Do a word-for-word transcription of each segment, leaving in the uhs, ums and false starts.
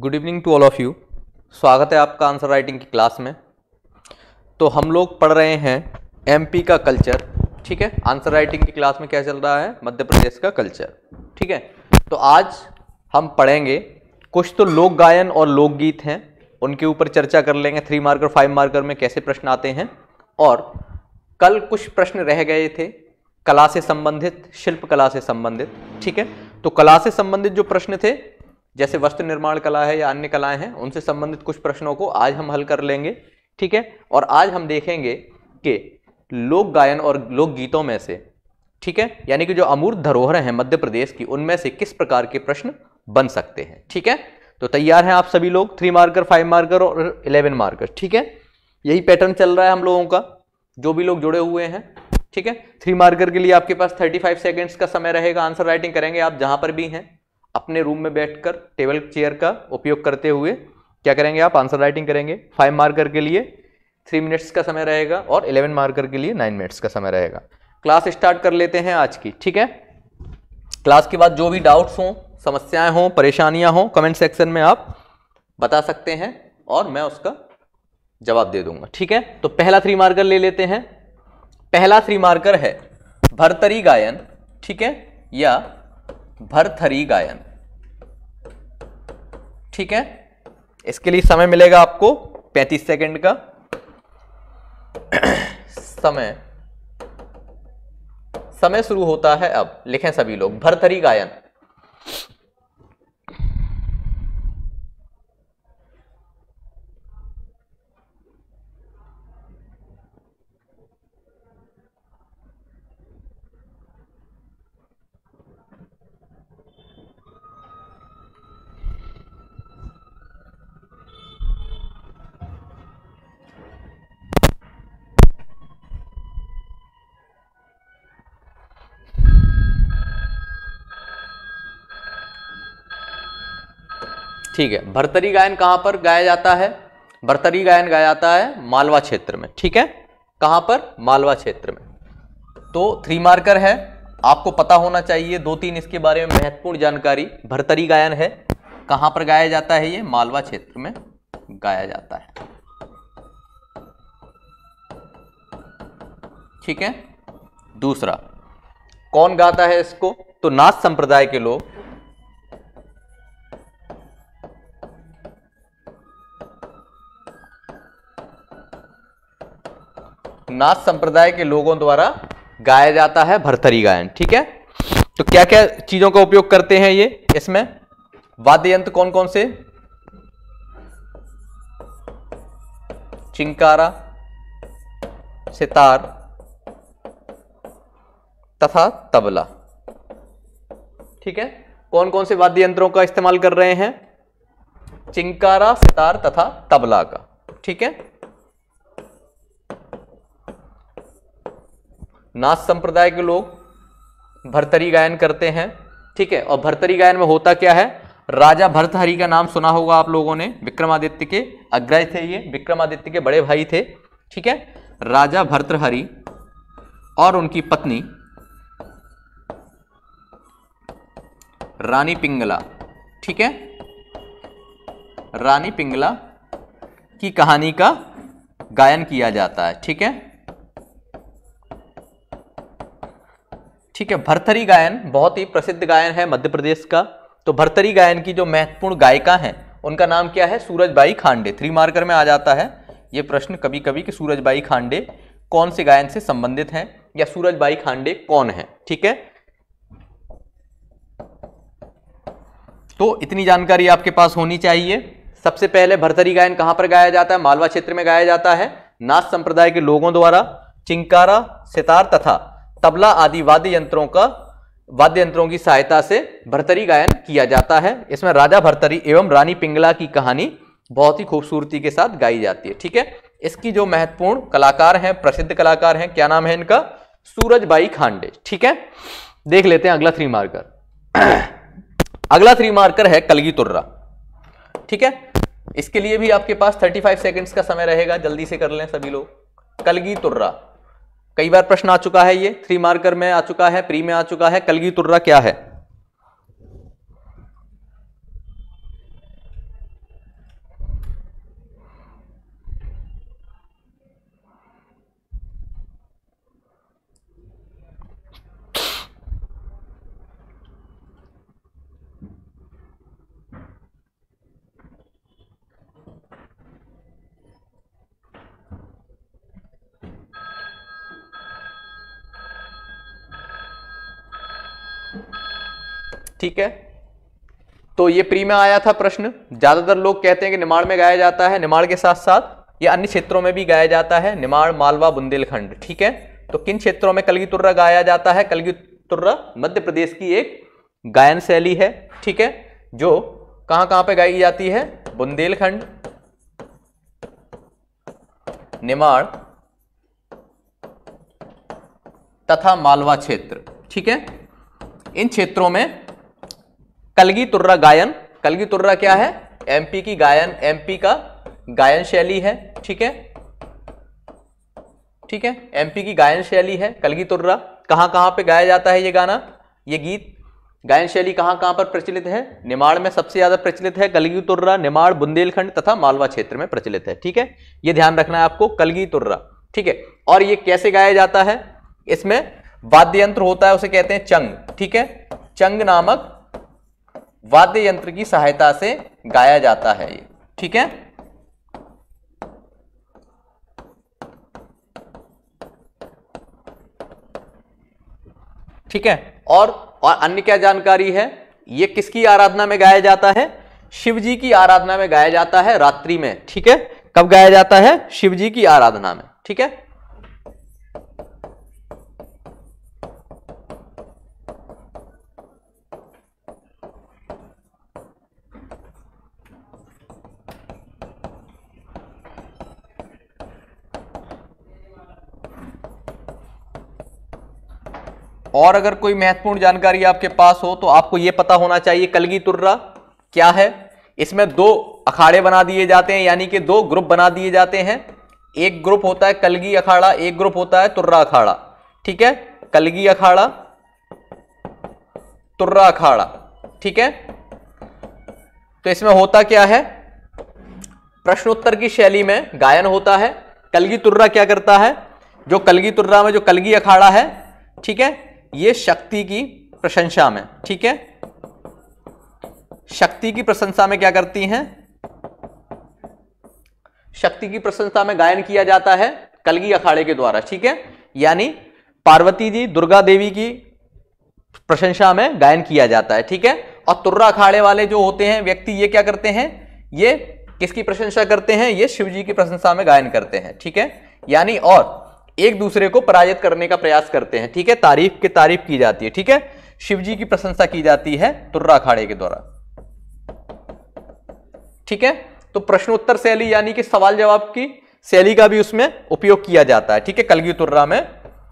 Good evening to all of you. स्वागत है आपका आंसर राइटिंग की क्लास में। तो हम लोग पढ़ रहे हैं एमपी का कल्चर। ठीक है, आंसर राइटिंग की क्लास में क्या चल रहा है, मध्य प्रदेश का कल्चर। ठीक है, तो आज हम पढ़ेंगे कुछ तो लोक गायन और लोकगीत हैं, उनके ऊपर चर्चा कर लेंगे। थ्री मार्कर फाइव मार्कर में कैसे प्रश्न आते हैं। और कल कुछ प्रश्न रह गए थे कला से संबंधित, शिल्प कला से संबंधित। ठीक है, तो कला से संबंधित जो प्रश्न थे, जैसे वस्त्र निर्माण कला है या अन्य कलाएं हैं, उनसे संबंधित कुछ प्रश्नों को आज हम हल कर लेंगे। ठीक है, और आज हम देखेंगे कि लोक गायन और लोक गीतों में से, ठीक है, यानी कि जो अमूर्त धरोहर हैं मध्य प्रदेश की, उनमें से किस प्रकार के प्रश्न बन सकते हैं। ठीक है, तो तैयार हैं आप सभी लोग, थ्री मार्कर फाइव मार्कर और इलेवन मार्कर। ठीक है, यही पैटर्न चल रहा है हम लोगों का, जो भी लोग जुड़े हुए हैं। ठीक है, थ्री मार्कर के लिए आपके पास थर्टी फाइव सेकेंड्स का समय रहेगा। आंसर राइटिंग करेंगे आप जहां पर भी हैं, अपने रूम में बैठकर टेबल चेयर का उपयोग करते हुए क्या करेंगे आप, आंसर राइटिंग करेंगे। फाइव मार्कर के लिए थ्री मिनट्स का समय रहेगा और इलेवन मार्कर के लिए नाइन मिनट्स का समय रहेगा। क्लास स्टार्ट कर लेते हैं आज की। ठीक है, क्लास के बाद जो भी डाउट्स हों, समस्याएं हों, परेशानियां हों, कमेंट सेक्शन में आप बता सकते हैं और मैं उसका जवाब दे दूंगा। ठीक है, तो पहला थ्री मार्कर ले लेते हैं। पहला थ्री मार्कर है भरथरी गायन। ठीक है, या भरथरी गायन। ठीक है, इसके लिए समय मिलेगा आपको पैंतीस सेकंड का समय। समय शुरू होता है अब। लिखें सभी लोग, भरथरी गायन। ठीक है, भरथरी गायन कहां पर गाया जाता है? भरथरी गायन गाया जाता है मालवा क्षेत्र में। ठीक है, कहां पर? मालवा क्षेत्र में। तो थ्री मार्कर है, आपको पता होना चाहिए दो तीन इसके बारे में महत्वपूर्ण जानकारी। भरथरी गायन है, कहां पर गाया जाता है? ये मालवा क्षेत्र में गाया जाता है। ठीक है, दूसरा कौन गाता है इसको? तो नाथ संप्रदाय के लोग। नाथ संप्रदाय के लोगों द्वारा गाया जाता है भरथरी गायन। ठीक है, तो क्या क्या चीजों का उपयोग करते हैं ये इसमें? वाद्य यंत्र कौन कौन से? चिंकारा, सितार तथा तबला। ठीक है, कौन कौन से वाद्य यंत्रों का इस्तेमाल कर रहे हैं? चिंकारा, सितार तथा तबला का। ठीक है, नाथ संप्रदाय के लोग भरथरी गायन करते हैं। ठीक है, और भरथरी गायन में होता क्या है? राजा भर्तहरि का नाम सुना होगा आप लोगों ने, विक्रमादित्य के अग्रज थे ये, विक्रमादित्य के बड़े भाई थे। ठीक है, राजा भर्तहरि और उनकी पत्नी रानी पिंगला। ठीक है, रानी पिंगला की कहानी का गायन किया जाता है। ठीक है, ठीक है, भरथरी गायन बहुत ही प्रसिद्ध गायन है मध्य प्रदेश का। तो भरथरी गायन की जो महत्वपूर्ण गायिका हैं, उनका नाम क्या है? सूरजबाई खांडे। थ्री मार्कर में आ जाता है ये प्रश्न कभी कभी कि सूरजबाई खांडे कौन से गायन से संबंधित हैं, या सूरजबाई खांडे कौन है। ठीक है, तो इतनी जानकारी आपके पास होनी चाहिए। सबसे पहले भरथरी गायन कहां पर गाया जाता है? मालवा क्षेत्र में गाया जाता है नाथ संप्रदाय के लोगों द्वारा। चिंकारा, सितार तथा तबला आदि वाद्य यंत्रों का वाद्य यंत्रों की सहायता से भरथरी गायन किया जाता है। इसमें राजा भरथरी एवं रानी पिंगला की कहानी बहुत ही खूबसूरती के साथ गाई जाती है। ठीक है, इसकी जो महत्वपूर्ण कलाकार हैं, प्रसिद्ध कलाकार हैं, क्या नाम है इनका? सूरजबाई खांडे। ठीक है, देख लेते हैं अगला थ्री मार्कर। अगला थ्री मार्कर है कलगी तुर्रा। ठीक है, इसके लिए भी आपके पास थर्टी फाइव सेकेंड्स का समय रहेगा, जल्दी से कर लें सभी लोग। कलगी तुर्रा कई बार प्रश्न आ चुका है, ये थ्री मार्कर में आ चुका है, प्री में आ चुका है। कलगी तुर्रा क्या है? ठीक है। तो ये प्री में आया था प्रश्न। ज्यादातर लोग कहते हैं कि निमाड़ में गाया जाता है, निमाड़ के साथ साथ ये अन्य क्षेत्रों में भी गाया जाता है, निमाड़, मालवा, बुंदेलखंड, ठीक है। तो किन क्षेत्रों में कलगी तुर्रा गाया जाता है? कलगी तुर्रा मध्य प्रदेश की एक गायन शैली है, ठीक है, जो कहां कहां पे गाई जाती है? बुंदेलखंड, निमाड़ तथा मालवा क्षेत्र, ठीक है। इन क्षेत्रों में कलगी तुर्रा गायन, कलगी तुर्रा क्या है? एमपी की गायन, एमपी का गायन शैली है, ठीक है, ठीक है, एमपी की गायन शैली है कलगी तुर्रा। कहां कहां पे गाया जाता है ये गाना, ये गीत, गायन शैली कहां कहां पर प्रचलित है? निमाड़ में सबसे ज्यादा प्रचलित है कलगी तुर्रा, निमाड़, बुंदेलखंड तथा मालवा क्षेत्र में प्रचलित है, ठीक है। ये ध्यान रखना है आपको, कलगी तुर्रा, ठीक है। और ये कैसे गाया जाता है? इसमें वाद्य यंत्र होता है, उसे कहते हैं चंग, ठीक है। चंग नामक वाद्य यंत्र की सहायता से गाया जाता है ये, ठीक है। ठीक है। और और अन्य क्या जानकारी है? ये किसकी आराधना में गाया जाता है? शिव जी की आराधना में गाया जाता है, रात्रि में, ठीक है। कब गाया जाता है? शिव जी की आराधना में, ठीक है। और अगर कोई महत्वपूर्ण जानकारी आपके पास हो तो आपको यह पता होना चाहिए कलगी तुर्रा क्या है। इसमें दो अखाड़े बना दिए जाते हैं, यानी कि दो ग्रुप बना दिए जाते हैं। एक ग्रुप होता है कलगी अखाड़ा, एक ग्रुप होता है तुर्रा अखाड़ा, ठीक है। कलगी अखाड़ा, तुर्रा अखाड़ा, ठीक है। तो इसमें होता क्या है? प्रश्नोत्तर की शैली में गायन होता है। कलगी तुर्रा क्या करता है? जो कलगी तुर्रा में जो कलगी अखाड़ा है, ठीक है, ये शक्ति की प्रशंसा में, ठीक है, शक्ति की प्रशंसा में क्या करती हैं? शक्ति की प्रशंसा में गायन किया जाता है कलगी अखाड़े के द्वारा, ठीक है। यानी पार्वती जी, दुर्गा देवी की प्रशंसा में गायन किया जाता है, ठीक है। और तुर्रा अखाड़े वाले जो होते हैं व्यक्ति, ये क्या करते हैं? ये किसकी प्रशंसा करते हैं? ये शिव जी की प्रशंसा में गायन करते हैं, ठीक है। यानी और एक दूसरे को पराजित करने का प्रयास करते हैं, ठीक है। तारीफ की तारीफ की जाती है, ठीक है। शिव जी की प्रशंसा की जाती है तुर्रा अखाड़े के द्वारा, ठीक है। तो प्रश्नोत्तर शैली यानी कि सवाल जवाब की शैली का भी उसमें उपयोग किया जाता है, ठीक है, कलगी तुर्रा में।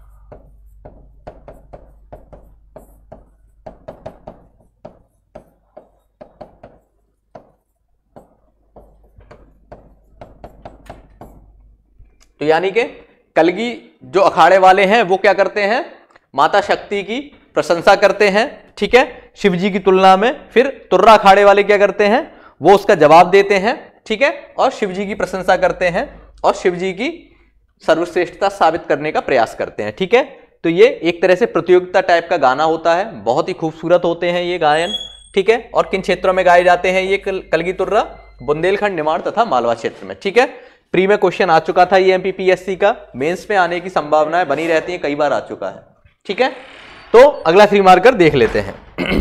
तो यानी कि कलगी जो अखाड़े वाले हैं वो क्या करते हैं? माता शक्ति की प्रशंसा करते हैं, ठीक है, शिव जी की तुलना में। फिर तुर्रा अखाड़े वाले क्या करते हैं? वो उसका जवाब देते हैं, ठीक है, और शिव जी की प्रशंसा करते हैं और शिव जी की सर्वश्रेष्ठता साबित करने का प्रयास करते हैं, ठीक है। तो ये एक तरह से प्रतियोगिता टाइप का गाना होता है, बहुत ही खूबसूरत होते हैं ये गायन, ठीक है। और किन क्षेत्रों में गाए जाते हैं ये कलगी तुर्रा? बुंदेलखंड, निमाड़ तथा मालवा क्षेत्र में, ठीक है। प्री में क्वेश्चन आ चुका था ये एमपीपीएससी का, मेंस में आने की संभावनाएं बनी रहती हैं, कई बार आ चुका है, ठीक है। तो अगला थ्री मार्कर देख लेते हैं।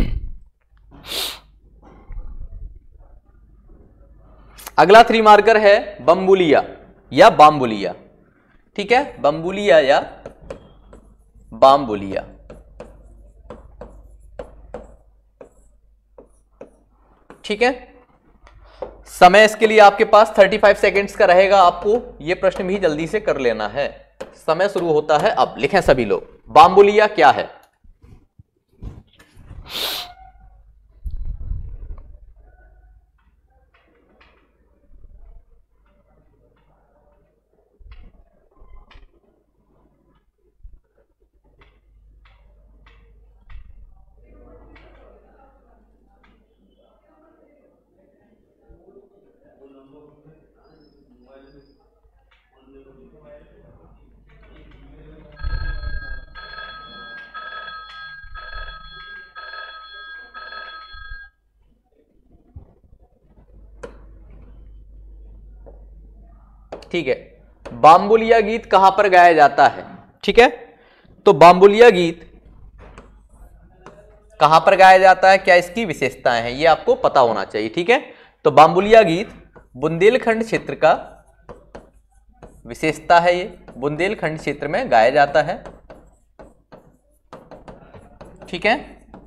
अगला थ्री मार्कर है बम्बुलिया या बाम्बुलिया, ठीक है, बम्बुलिया या बाम्बुलिया। ठीक है, समय इसके लिए आपके पास पैंतीस सेकंड्स का रहेगा, आपको यह प्रश्न भी जल्दी से कर लेना है। समय शुरू होता है अब, लिखें सभी लोग, बाम्बुलिया क्या है? ठीक है, बाम्बुलिया गीत कहां पर गाया जाता है? ठीक है, तो बाम्बुलिया गीत कहां पर गाया जाता है, क्या इसकी विशेषताएं हैं, ये आपको पता होना चाहिए। ठीक है, तो बाम्बुलिया गीत बुंदेलखंड क्षेत्र का विशेषता है, ये बुंदेलखंड क्षेत्र में गाया जाता है। ठीक है,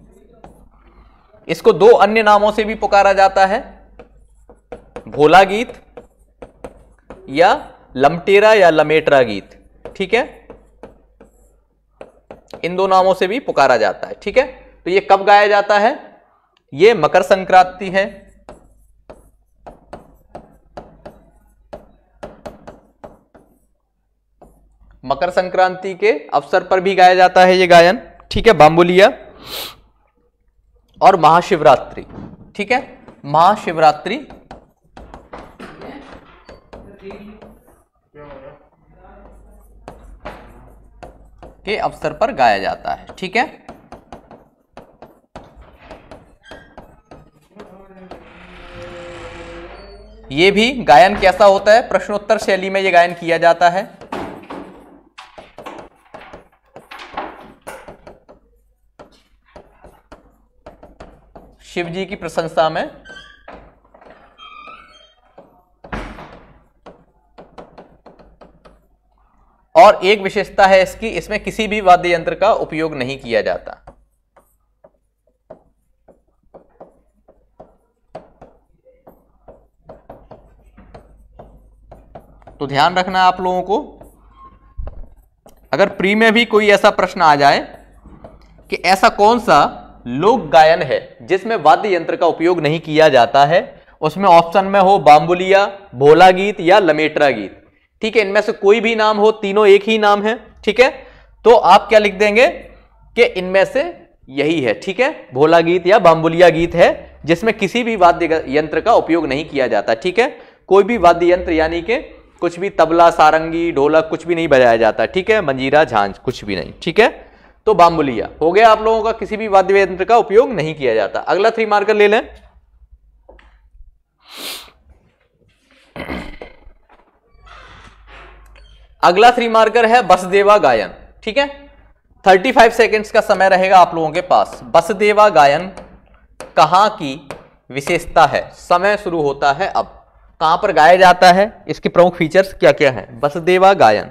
इसको दो अन्य नामों से भी पुकारा जाता है, भोला गीत या लमटेरा या लमेटरा गीत। ठीक है, इन दो नामों से भी पुकारा जाता है। ठीक है, तो ये कब गाया जाता है, ये मकर संक्रांति है, मकर संक्रांति के अवसर पर भी गाया जाता है ये गायन। ठीक है, बाम्बुलिया, और महाशिवरात्रि। ठीक है, महाशिवरात्रि के अवसर पर गाया जाता है। ठीक है, ये भी गायन कैसा होता है, प्रश्नोत्तर शैली में ये गायन किया जाता है। शिव जी की प्रशंसा में। और एक विशेषता है इसकी, इसमें किसी भी वाद्य यंत्र का उपयोग नहीं किया जाता। तो ध्यान रखना है आप लोगों को, अगर प्री में भी कोई ऐसा प्रश्न आ जाए कि ऐसा कौन सा लोक गायन है जिसमें वाद्य यंत्र का उपयोग नहीं किया जाता है, उसमें ऑप्शन में हो बाम्बुलिया, भोला गीत या लमेटरा गीत। ठीक है, इनमें से कोई भी नाम हो, तीनों एक ही नाम है। ठीक है, तो आप क्या लिख देंगे कि इनमें से यही है। ठीक है, भोला गीत या बाम्बुलिया गीत है जिसमें किसी भी वाद्य यंत्र का उपयोग नहीं किया जाता। ठीक है, कोई भी वाद्य यंत्र यानी कि कुछ भी तबला, सारंगी, ढोलक कुछ भी नहीं बजाया जाता। ठीक है, मंजीरा, झांझ कुछ भी नहीं। ठीक है, तो बाम्बुलिया हो गया आप लोगों का, किसी भी वाद्य यंत्र का उपयोग नहीं किया जाता। अगला थ्री मार्कर ले लें। अगला थ्री मार्कर है बसदेवा गायन। ठीक है, पैंतीस सेकंड्स का समय रहेगा आप लोगों के पास। बसदेवा गायन कहां की विशेषता है, समय शुरू होता है अब, कहां पर गाया जाता है, इसके प्रमुख फीचर्स क्या क्या हैं। बसदेवा गायन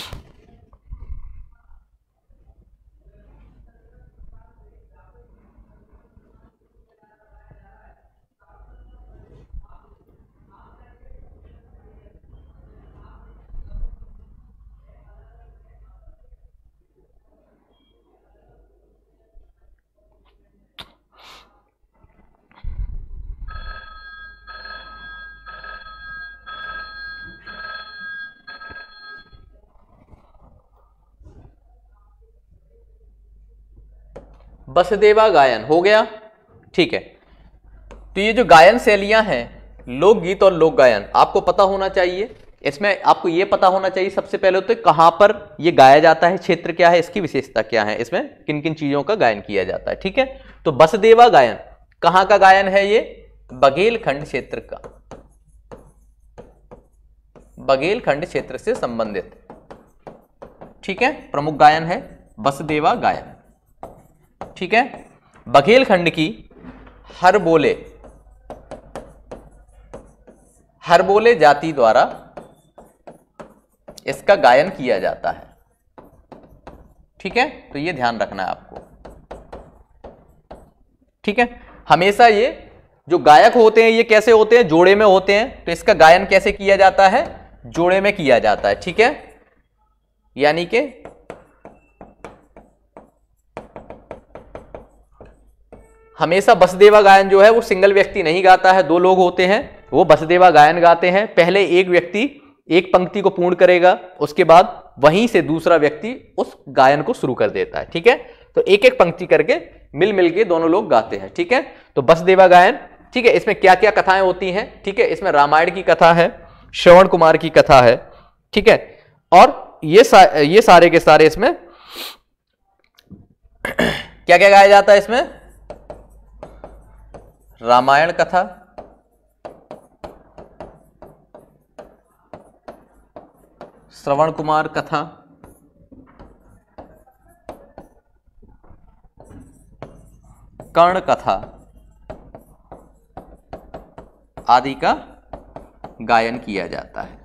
बसदेवा गायन हो गया। ठीक है, तो ये जो गायन शैलियां हैं, लोकगीत और लोक गायन, आपको पता होना चाहिए। इसमें आपको ये पता होना चाहिए सबसे पहले तो कहां पर ये गाया जाता है, क्षेत्र क्या है, इसकी विशेषता क्या है, इसमें किन किन चीजों का गायन किया जाता है। ठीक है, तो बसदेवा गायन कहां का गायन है, ये बघेलखंड क्षेत्र का, बघेलखंड क्षेत्र से संबंधित। ठीक है, प्रमुख गायन है बसदेवा गायन। ठीक है, बघेलखंड की हरबोले, हरबोले जाति द्वारा इसका गायन किया जाता है। ठीक है, तो ये ध्यान रखना है आपको। ठीक है, हमेशा ये जो गायक होते हैं ये कैसे होते हैं, जोड़े में होते हैं, तो इसका गायन कैसे किया जाता है, जोड़े में किया जाता है। ठीक है, यानी कि हमेशा बसदेवा गायन जो है वो सिंगल व्यक्ति नहीं गाता है, दो लोग होते हैं वो बसदेवा गायन गाते हैं। पहले एक व्यक्ति एक पंक्ति को पूर्ण करेगा, उसके बाद वहीं से दूसरा व्यक्ति उस गायन को शुरू कर देता है। ठीक है, तो एक एक पंक्ति करके मिल मिल के दोनों लोग गाते हैं। ठीक है, तो बसदेवा गायन। ठीक है, इसमें क्या क्या कथाएं होती हैं, ठीक है, इसमें रामायण की कथा है, श्रवण कुमार की कथा है। ठीक है, और ये सा, ये सारे के सारे इसमें क्या क्या गाया जाता है, इसमें रामायण कथा, श्रवण कुमार कथा, कर्ण कथा आदि का गायन किया जाता है।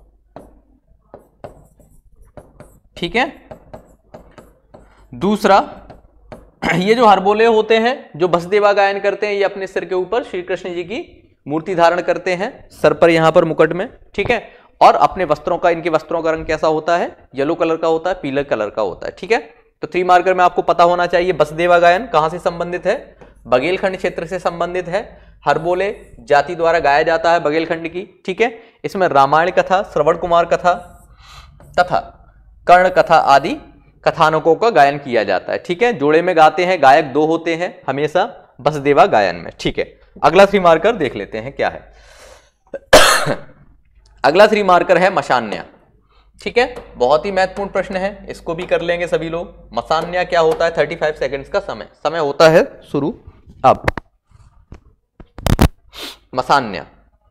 ठीक है। दूसरा, ये जो हरबोले होते हैं जो बसदेवा गायन करते हैं, ये अपने सिर के ऊपर श्री कृष्ण जी की मूर्ति धारण करते हैं, सर पर यहां पर मुकुट में। ठीक है। और अपने वस्त्रों का, इनके वस्त्रों का रंग कैसा होता है? येलो कलर का होता है, पीले कलर का होता है। ठीक है। तो थ्री मार्कर में आपको पता होना चाहिए बसदेवा गायन कहां से संबंधित है? बघेलखंड क्षेत्र से संबंधित है। हरबोले जाति द्वारा गाया जाता है बघेलखंड की। ठीक है। इसमें रामायण कथा, श्रवण कुमार कथा तथा कर्ण कथा आदि कथानकों का गायन किया जाता है। ठीक है। जोड़े में गाते हैं, गायक दो होते हैं हमेशा बसदेवा गायन में। ठीक है। अगला थ्री मार्कर देख लेते हैं क्या है। अगला थ्री मार्कर है मसान्या। ठीक है। बहुत ही महत्वपूर्ण प्रश्न है, इसको भी कर लेंगे सभी लोग। मसान्या क्या होता है? पैंतीस सेकंड्स का समय समय होता है शुरू। अब मसान्या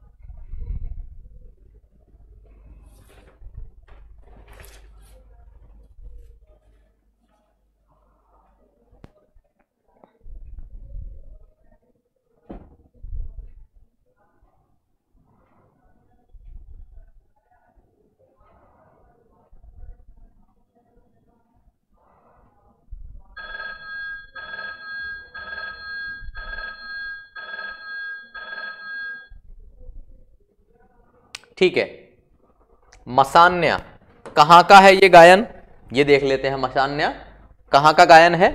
ठीक है। मसान्या कहां का है ये गायन? ये देख लेते हैं मसान्या कहां का गायन है।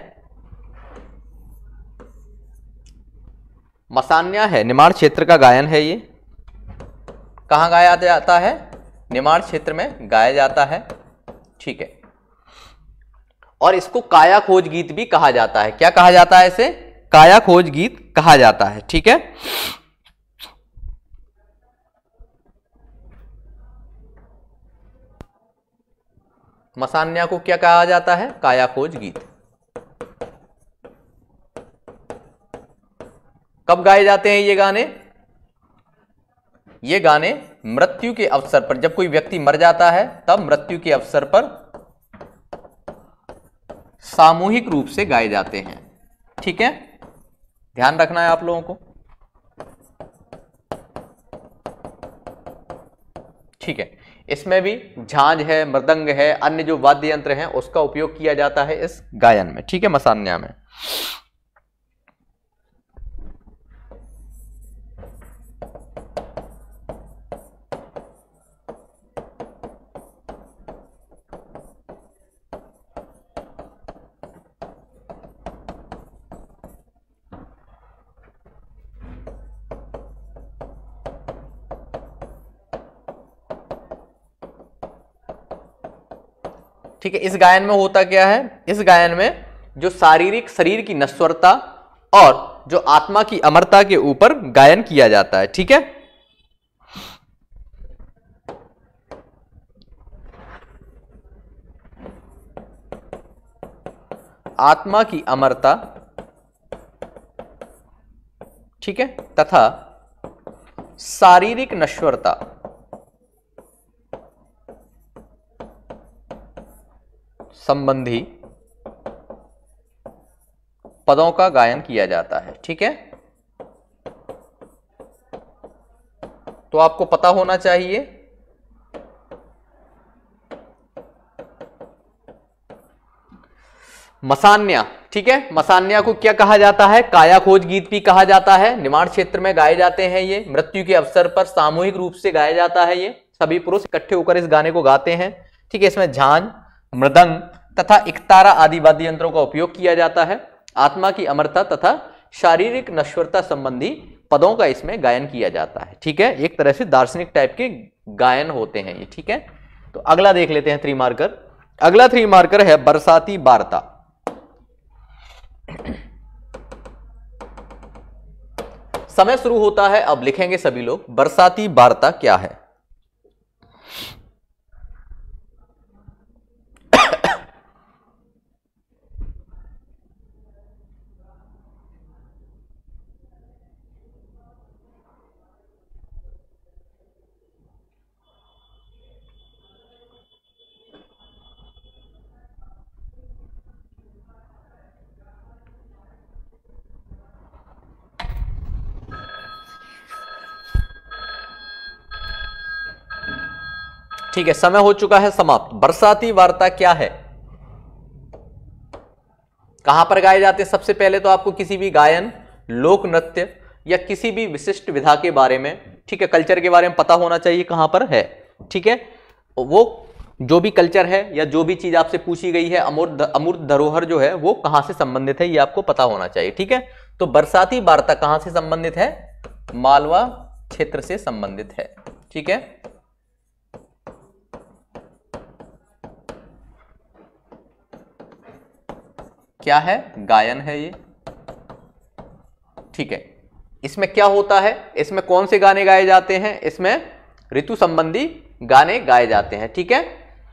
मसान्या है निमाड़ क्षेत्र का गायन है। ये कहां गाया जाता है? निमाड़ क्षेत्र में गाया जाता है। ठीक है। और इसको काया खोज गीत भी कहा जाता है। क्या कहा जाता है इसे? काया खोज गीत कहा जाता है। ठीक है। मसान्या को क्या कहा जाता है? काया खोज गीत। कब गाए जाते हैं ये गाने? ये गाने मृत्यु के अवसर पर, जब कोई व्यक्ति मर जाता है तब मृत्यु के अवसर पर सामूहिक रूप से गाए जाते हैं। ठीक है। ध्यान रखना है आप लोगों को। ठीक है। इसमें भी झांझ है, मृदंग है, अन्य जो वाद्य यंत्र हैं उसका उपयोग किया जाता है इस गायन में। ठीक है। मसान्या में ठीक है। इस गायन में होता क्या है? इस गायन में जो शारीरिक शरीर की नश्वरता और जो आत्मा की अमरता के ऊपर गायन किया जाता है। ठीक है। आत्मा की अमरता, ठीक है, तथा शारीरिक नश्वरता संबंधी पदों का गायन किया जाता है। ठीक है। तो आपको पता होना चाहिए मसान्या। ठीक है। मसान्या को क्या कहा जाता है? काया खोज गीत भी कहा जाता है। निमाड़ क्षेत्र में गाए जाते हैं। ये मृत्यु के अवसर पर सामूहिक रूप से गाया जाता है। ये सभी पुरुष इकट्ठे होकर इस गाने को गाते हैं। ठीक है। इसमें झांझ, मृदंग तथा इकतारा आदि वाद्य यंत्रों का उपयोग किया जाता है। आत्मा की अमरता तथा शारीरिक नश्वरता संबंधी पदों का इसमें गायन किया जाता है। ठीक है। एक तरह से दार्शनिक टाइप के गायन होते हैं ये। ठीक है। तो अगला देख लेते हैं थ्री मार्कर। अगला थ्री मार्कर है बरसाती वार्ता। समय शुरू होता है। अब लिखेंगे सभी लोग बरसाती वार्ता क्या है। ठीक है, समय हो चुका है समाप्त। बरसाती वार्ता क्या है, कहां पर गाए जाते हैं? सबसे पहले तो आपको किसी भी गायन, लोक नृत्य या किसी भी विशिष्ट विधा के बारे में, ठीक है, कल्चर के बारे में पता होना चाहिए कहां पर है। ठीक है, वो जो भी कल्चर है या जो भी चीज आपसे पूछी गई है, अमूर्त अमूर्त धरोहर जो है वो कहां से संबंधित है, ये आपको पता होना चाहिए। ठीक है, तो बरसाती वार्ता कहां से संबंधित है? मालवा क्षेत्र से संबंधित है। ठीक है, क्या है? गायन है ये। ठीक है, इसमें क्या होता है? इसमें कौन से गाने गाए जाते हैं? इसमें ऋतु संबंधी गाने गाए जाते हैं। ठीक है,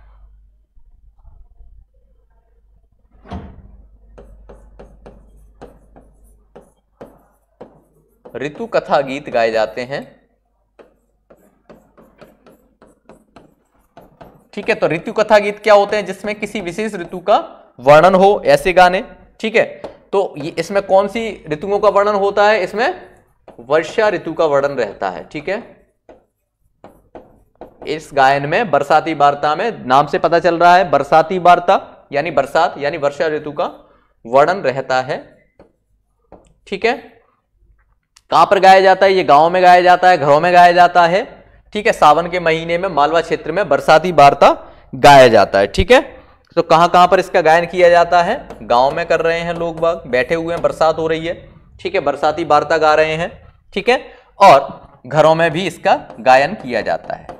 ऋतु कथा गीत गाए जाते हैं। ठीक है, तो ऋतु कथा गीत क्या होते हैं? जिसमें किसी विशेष ऋतु का वर्णन हो, ऐसे गाने। ठीक है, तो ये इसमें कौन सी ऋतुओं का वर्णन होता है? इसमें वर्षा ऋतु का वर्णन रहता है। ठीक है, इस गायन में, बरसाती वार्ता में, नाम से पता चल रहा है बरसाती वार्ता यानी बरसात यानी वर्षा ऋतु का वर्णन रहता है। ठीक है, कहां पर गाया जाता है? ये गांव में गाया जाता है, घरों में गाया जाता है। ठीक है, सावन के महीने में मालवा क्षेत्र में बरसाती वार्ता गाया जाता है। ठीक है, तो कहां कहां पर इसका गायन किया जाता है? गांव में कर रहे हैं लोग बाग, बैठे हुए हैं, बरसात हो रही है। ठीक है, बरसाती वार्ता गा रहे हैं। ठीक है, और घरों में भी इसका गायन किया जाता है।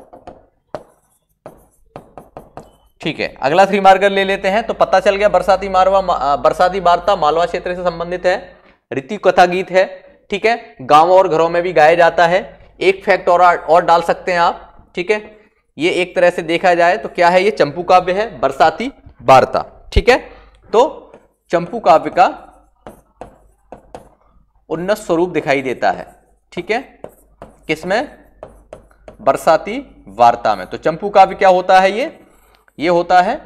ठीक है, अगला थ्री मार्कर ले लेते हैं। तो पता चल गया बरसाती मारवा बरसाती वार्ता मालवा क्षेत्र से संबंधित है, ऋतु कथा गीत है। ठीक है, गांव और घरों में भी गाया जाता है। एक फैक्ट और और डाल सकते हैं आप। ठीक है, ये एक तरह से देखा जाए तो क्या है? ये चंपू काव्य है, बरसाती वार्ता। ठीक है, तो चंपू काव्य का उन्नत स्वरूप दिखाई देता है। ठीक है, किसमें? बरसाती वार्ता में। तो चंपू काव्य क्या होता है? ये ये होता है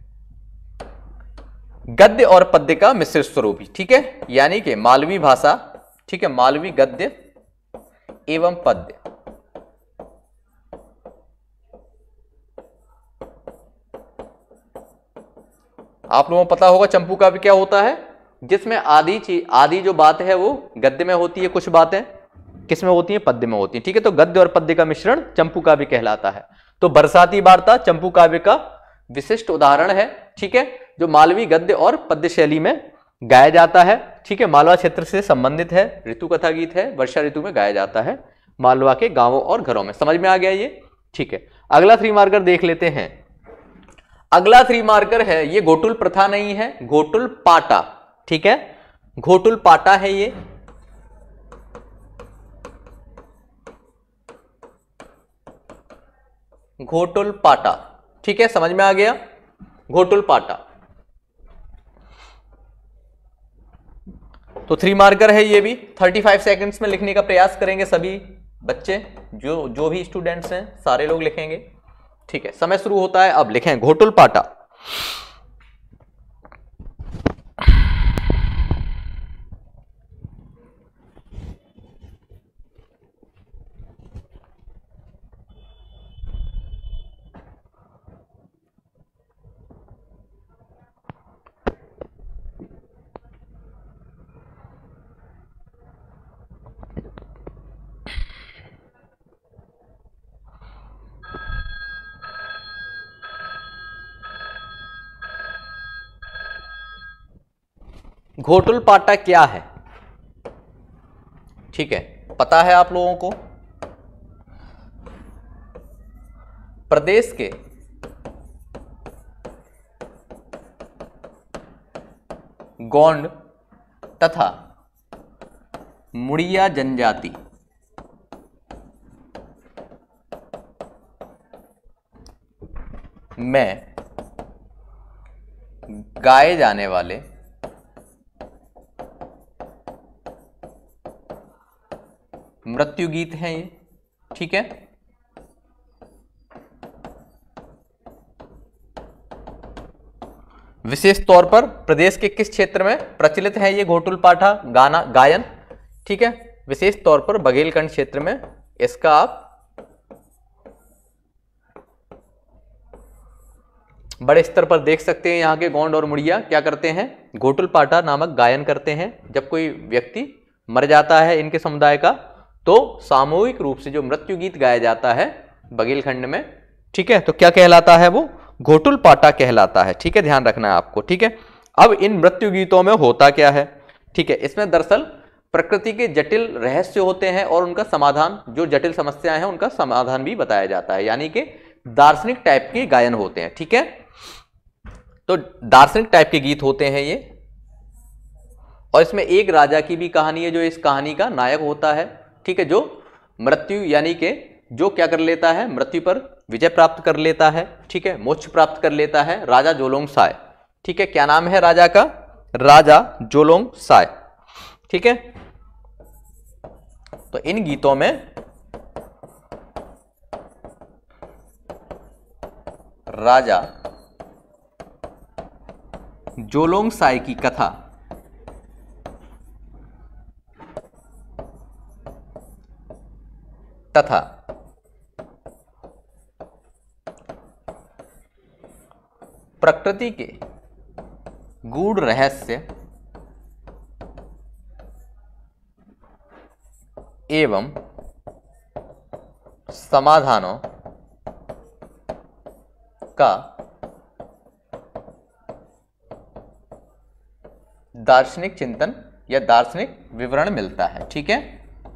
गद्य और पद्य का मिश्रित स्वरूप ही। ठीक है, यानी कि मालवी भाषा, ठीक है, मालवी गद्य एवं पद्य, आप लोगों को पता होगा चंपू काव्य क्या होता है? जिसमें आदि चीज आदि जो बात है वो गद्य में होती है, कुछ बातें किसमें होती है? पद्य में होती है। ठीक है, तो गद्य और पद्य का मिश्रण चंपू काव्य कहलाता है। तो बरसाती वार्ता चंपू काव्य का विशिष्ट उदाहरण है। ठीक है, जो मालवी गद्य और पद्य शैली में गाया जाता है। ठीक है, मालवा क्षेत्र से संबंधित है, ऋतु कथा गीत है, वर्षा ऋतु में गाया जाता है, मालवा के गांवों और घरों में। समझ में आ गया ये? ठीक है, अगला थ्री मार्कर देख लेते हैं। अगला थ्री मार्कर है, ये घोटुल प्रथा नहीं है, घोटुल पाटा। ठीक है, घोटुल पाटा है ये। घोटुल पाटा, ठीक है, समझ में आ गया? घोटुल पाटा तो थ्री मार्कर है ये भी। पैंतीस सेकंड्स में लिखने का प्रयास करेंगे सभी बच्चे, जो जो भी स्टूडेंट्स हैं सारे लोग लिखेंगे। ठीक है, समय शुरू होता है, अब लिखें घोटुल पाटा। घोटुल पाटा क्या है? ठीक है, पता है आप लोगों को? प्रदेश के गोंड तथा मुड़िया जनजाति में गाए जाने वाले मृत्यु गीत हैं ये। ठीक है, विशेष तौर पर प्रदेश के किस क्षेत्र में प्रचलित है ये घोटुल पाठा गाना गायन? ठीक है, विशेष तौर पर बघेलखंड क्षेत्र में इसका आप बड़े स्तर पर देख सकते हैं यहाँ के गोंड और मुड़िया क्या करते हैं, घोटुल पाटा नामक गायन करते हैं। जब कोई व्यक्ति मर जाता है इनके समुदाय का तो सामूहिक रूप से जो मृत्यु गीत गाया जाता है बघेलखंड में, ठीक है, तो क्या कहलाता है वो, घोटुल पाटा कहलाता है। ठीक है, ध्यान रखना है आपको। ठीक है, अब इन मृत्यु गीतों में होता क्या है, ठीक है, इसमें दरअसल प्रकृति के जटिल रहस्य होते हैं और उनका समाधान, जो जटिल समस्याएं हैं उनका समाधान भी बताया जाता है, यानी कि दार्शनिक टाइप के गायन होते हैं। ठीक है, तो दार्शनिक टाइप के गीत होते हैं ये, और इसमें एक राजा की भी कहानी है जो इस कहानी का नायक होता है। ठीक है, जो मृत्यु यानी कि जो क्या कर लेता है, मृत्यु पर विजय प्राप्त कर लेता है। ठीक है, मोक्ष प्राप्त कर लेता है, राजा जोलोंगसाय। ठीक है, क्या नाम है राजा का, राजा जोलोंगसाय। ठीक है, तो इन गीतों में राजा जोलोंगसाय की कथा तथा प्रकृति के गूढ़ रहस्य एवं समाधानों का दार्शनिक चिंतन या दार्शनिक विवरण मिलता है। ठीक है,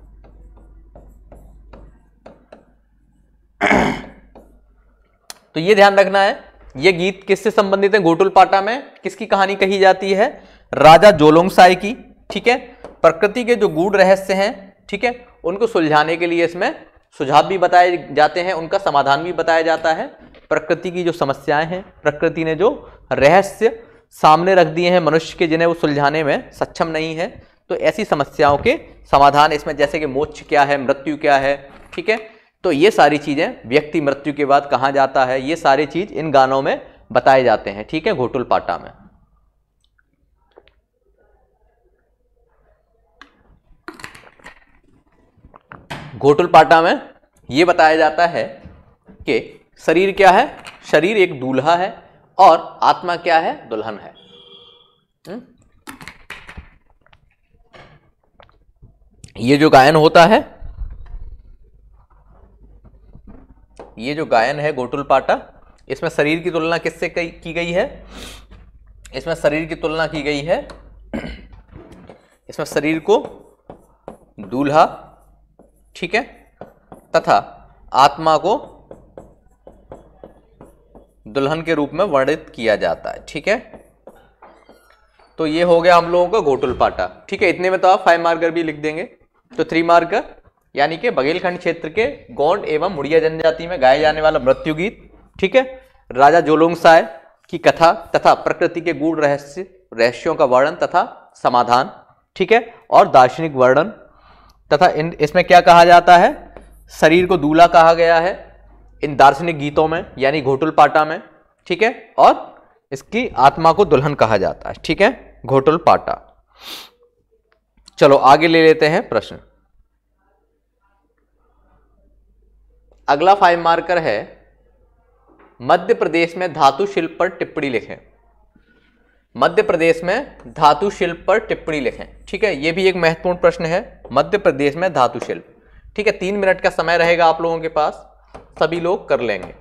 तो ये ध्यान रखना है, ये गीत किससे संबंधित है, घोटुल पाटा में किसकी कहानी कही जाती है, राजा जोलोंगसाय की। ठीक है, प्रकृति के जो गूढ़ रहस्य हैं, ठीक है, उनको सुलझाने के लिए इसमें सुझाव भी बताए जाते हैं, उनका समाधान भी बताया जाता है। प्रकृति की जो समस्याएं हैं, प्रकृति ने जो रहस्य सामने रख दिए हैं मनुष्य के, जिन्हें वो सुलझाने में सक्षम नहीं है, तो ऐसी समस्याओं के समाधान इसमें, जैसे कि मोक्ष क्या है, मृत्यु क्या है। ठीक है, तो ये सारी चीजें, व्यक्ति मृत्यु के बाद कहां जाता है, ये सारी चीज इन गानों में बताए जाते हैं। ठीक है, घोटुल पाटा में। घोटुल पाटा में यह बताया जाता है कि शरीर क्या है, शरीर एक दूल्हा है और आत्मा क्या है, दुल्हन है। हुँ? ये जो गायन होता है, ये जो गायन है घोटुल पाटा, इसमें शरीर की तुलना किससे की गई है, इसमें शरीर की तुलना की गई है, इसमें शरीर को दूल्हा, ठीक है, तथा आत्मा को दुल्हन के रूप में वर्णित किया जाता है। ठीक है, तो ये हो गया हम लोगों का घोटुल पाटा। ठीक है, इतने में तो आप फाइव मार्कर भी लिख देंगे, तो थ्री मार्कर यानी कि बघेलखंड क्षेत्र के गोंड एवं मुड़िया जनजाति में गाए जाने वाला मृत्यु गीत। ठीक है, राजा जोलोंगसाय की कथा तथा प्रकृति के गूढ़ रहस्य रहस्यों का वर्णन तथा समाधान। ठीक है, और दार्शनिक वर्णन तथा इन इसमें क्या कहा जाता है, शरीर को दूल्हा कहा गया है इन दार्शनिक गीतों में, यानी घोटुल पाटा में। ठीक है, और इसकी आत्मा को दुल्हन कहा जाता है। ठीक है, घोटुल पाटा। चलो आगे ले लेते हैं प्रश्न। अगला फाइव मार्कर है, मध्य प्रदेश में धातु शिल्प पर टिप्पणी लिखें। मध्य प्रदेश में धातु शिल्प पर टिप्पणी लिखें। ठीक है, यह भी एक महत्वपूर्ण प्रश्न है, मध्य प्रदेश में धातु शिल्प। ठीक है, तीन मिनट का समय रहेगा आप लोगों के पास, सभी लोग कर लेंगे।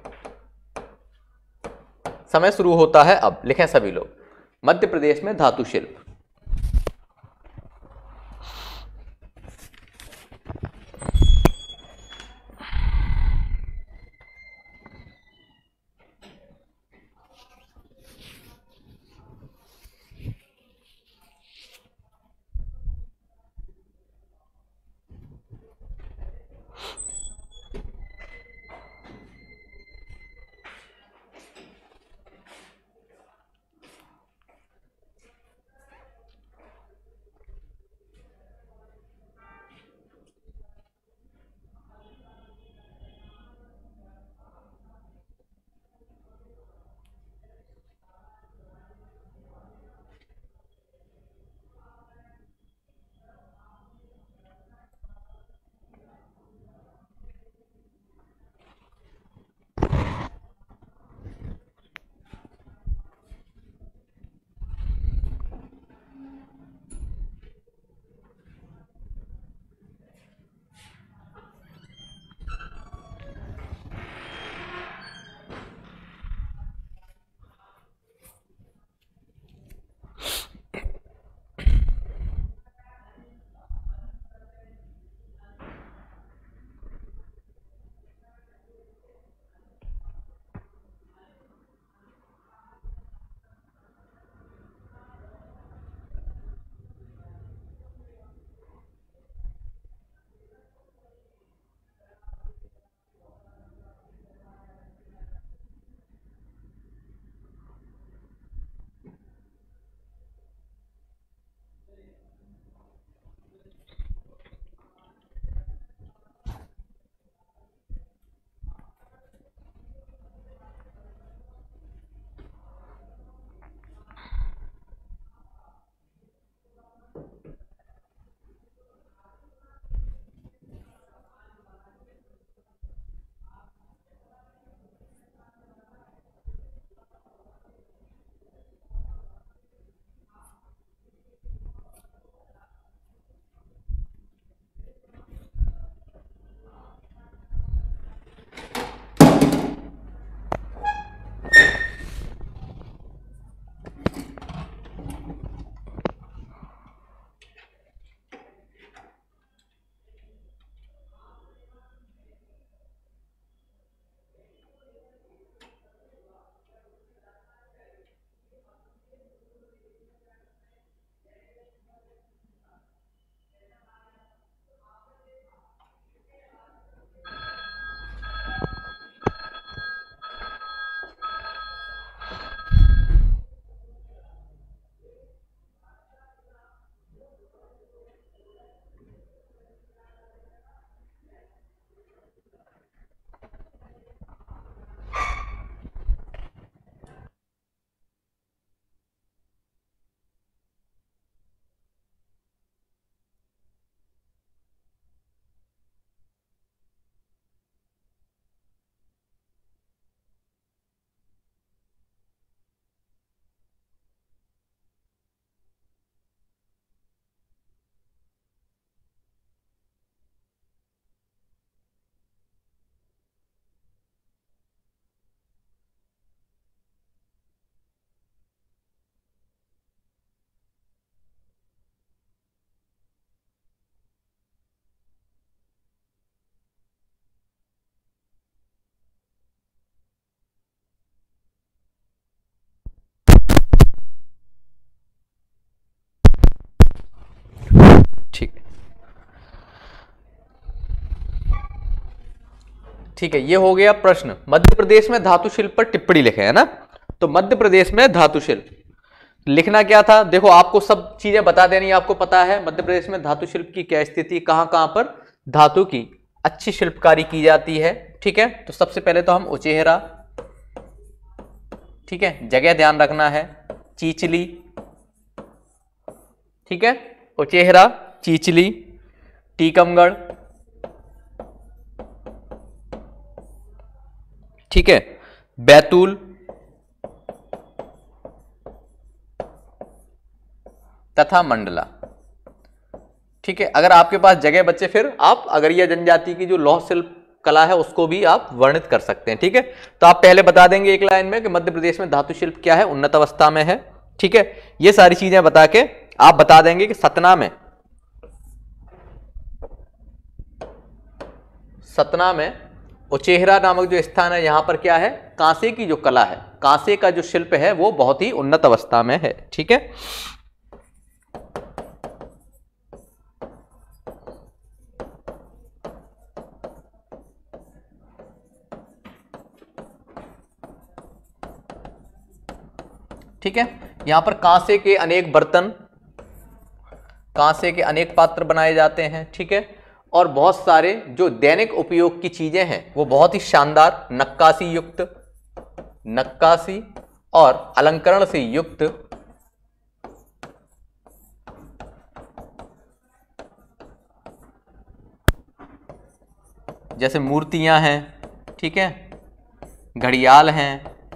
समय शुरू होता है अब, लिखें सभी लोग, मध्य प्रदेश में धातु शिल्प। ठीक है, ये हो गया प्रश्न। मध्य प्रदेश में धातु शिल्प पर टिप्पणी लिखे, है ना। तो मध्य प्रदेश में धातु शिल्प लिखना क्या था, देखो आपको सब चीजें बता देनी, आपको पता है मध्य प्रदेश में धातु शिल्प की क्या स्थिति, कहां कहां पर धातु की अच्छी शिल्पकारी की जाती है। ठीक है, तो सबसे पहले तो हम उचेहरा, ठीक है, जगह ध्यान रखना है, चीचली, ठीक है, उचेहरा, चीचली, टीकमगढ़, ठीक है, बैतूल तथा मंडला। ठीक है, अगर आपके पास जगह बचे फिर आप अगरिया जनजाति की जो लौह शिल्प कला है उसको भी आप वर्णित कर सकते हैं। ठीक है, तो आप पहले बता देंगे एक लाइन में कि मध्य प्रदेश में धातु शिल्प क्या है, उन्नत अवस्था में है। ठीक है, ये सारी चीजें बता के आप बता देंगे कि सतना में सतना में उचेहरा नामक जो स्थान है, यहां पर क्या है, कांसे की जो कला है, कांसे का जो शिल्प है वो बहुत ही उन्नत अवस्था में है। ठीक है, ठीक है, यहां पर कांसे के अनेक बर्तन, कांसे के अनेक पात्र बनाए जाते हैं। ठीक है, और बहुत सारे जो दैनिक उपयोग की चीजें हैं वो बहुत ही शानदार नक्काशी युक्त, नक्काशी और अलंकरण से युक्त जैसे मूर्तियां हैं, ठीक है, घड़ियाल हैं,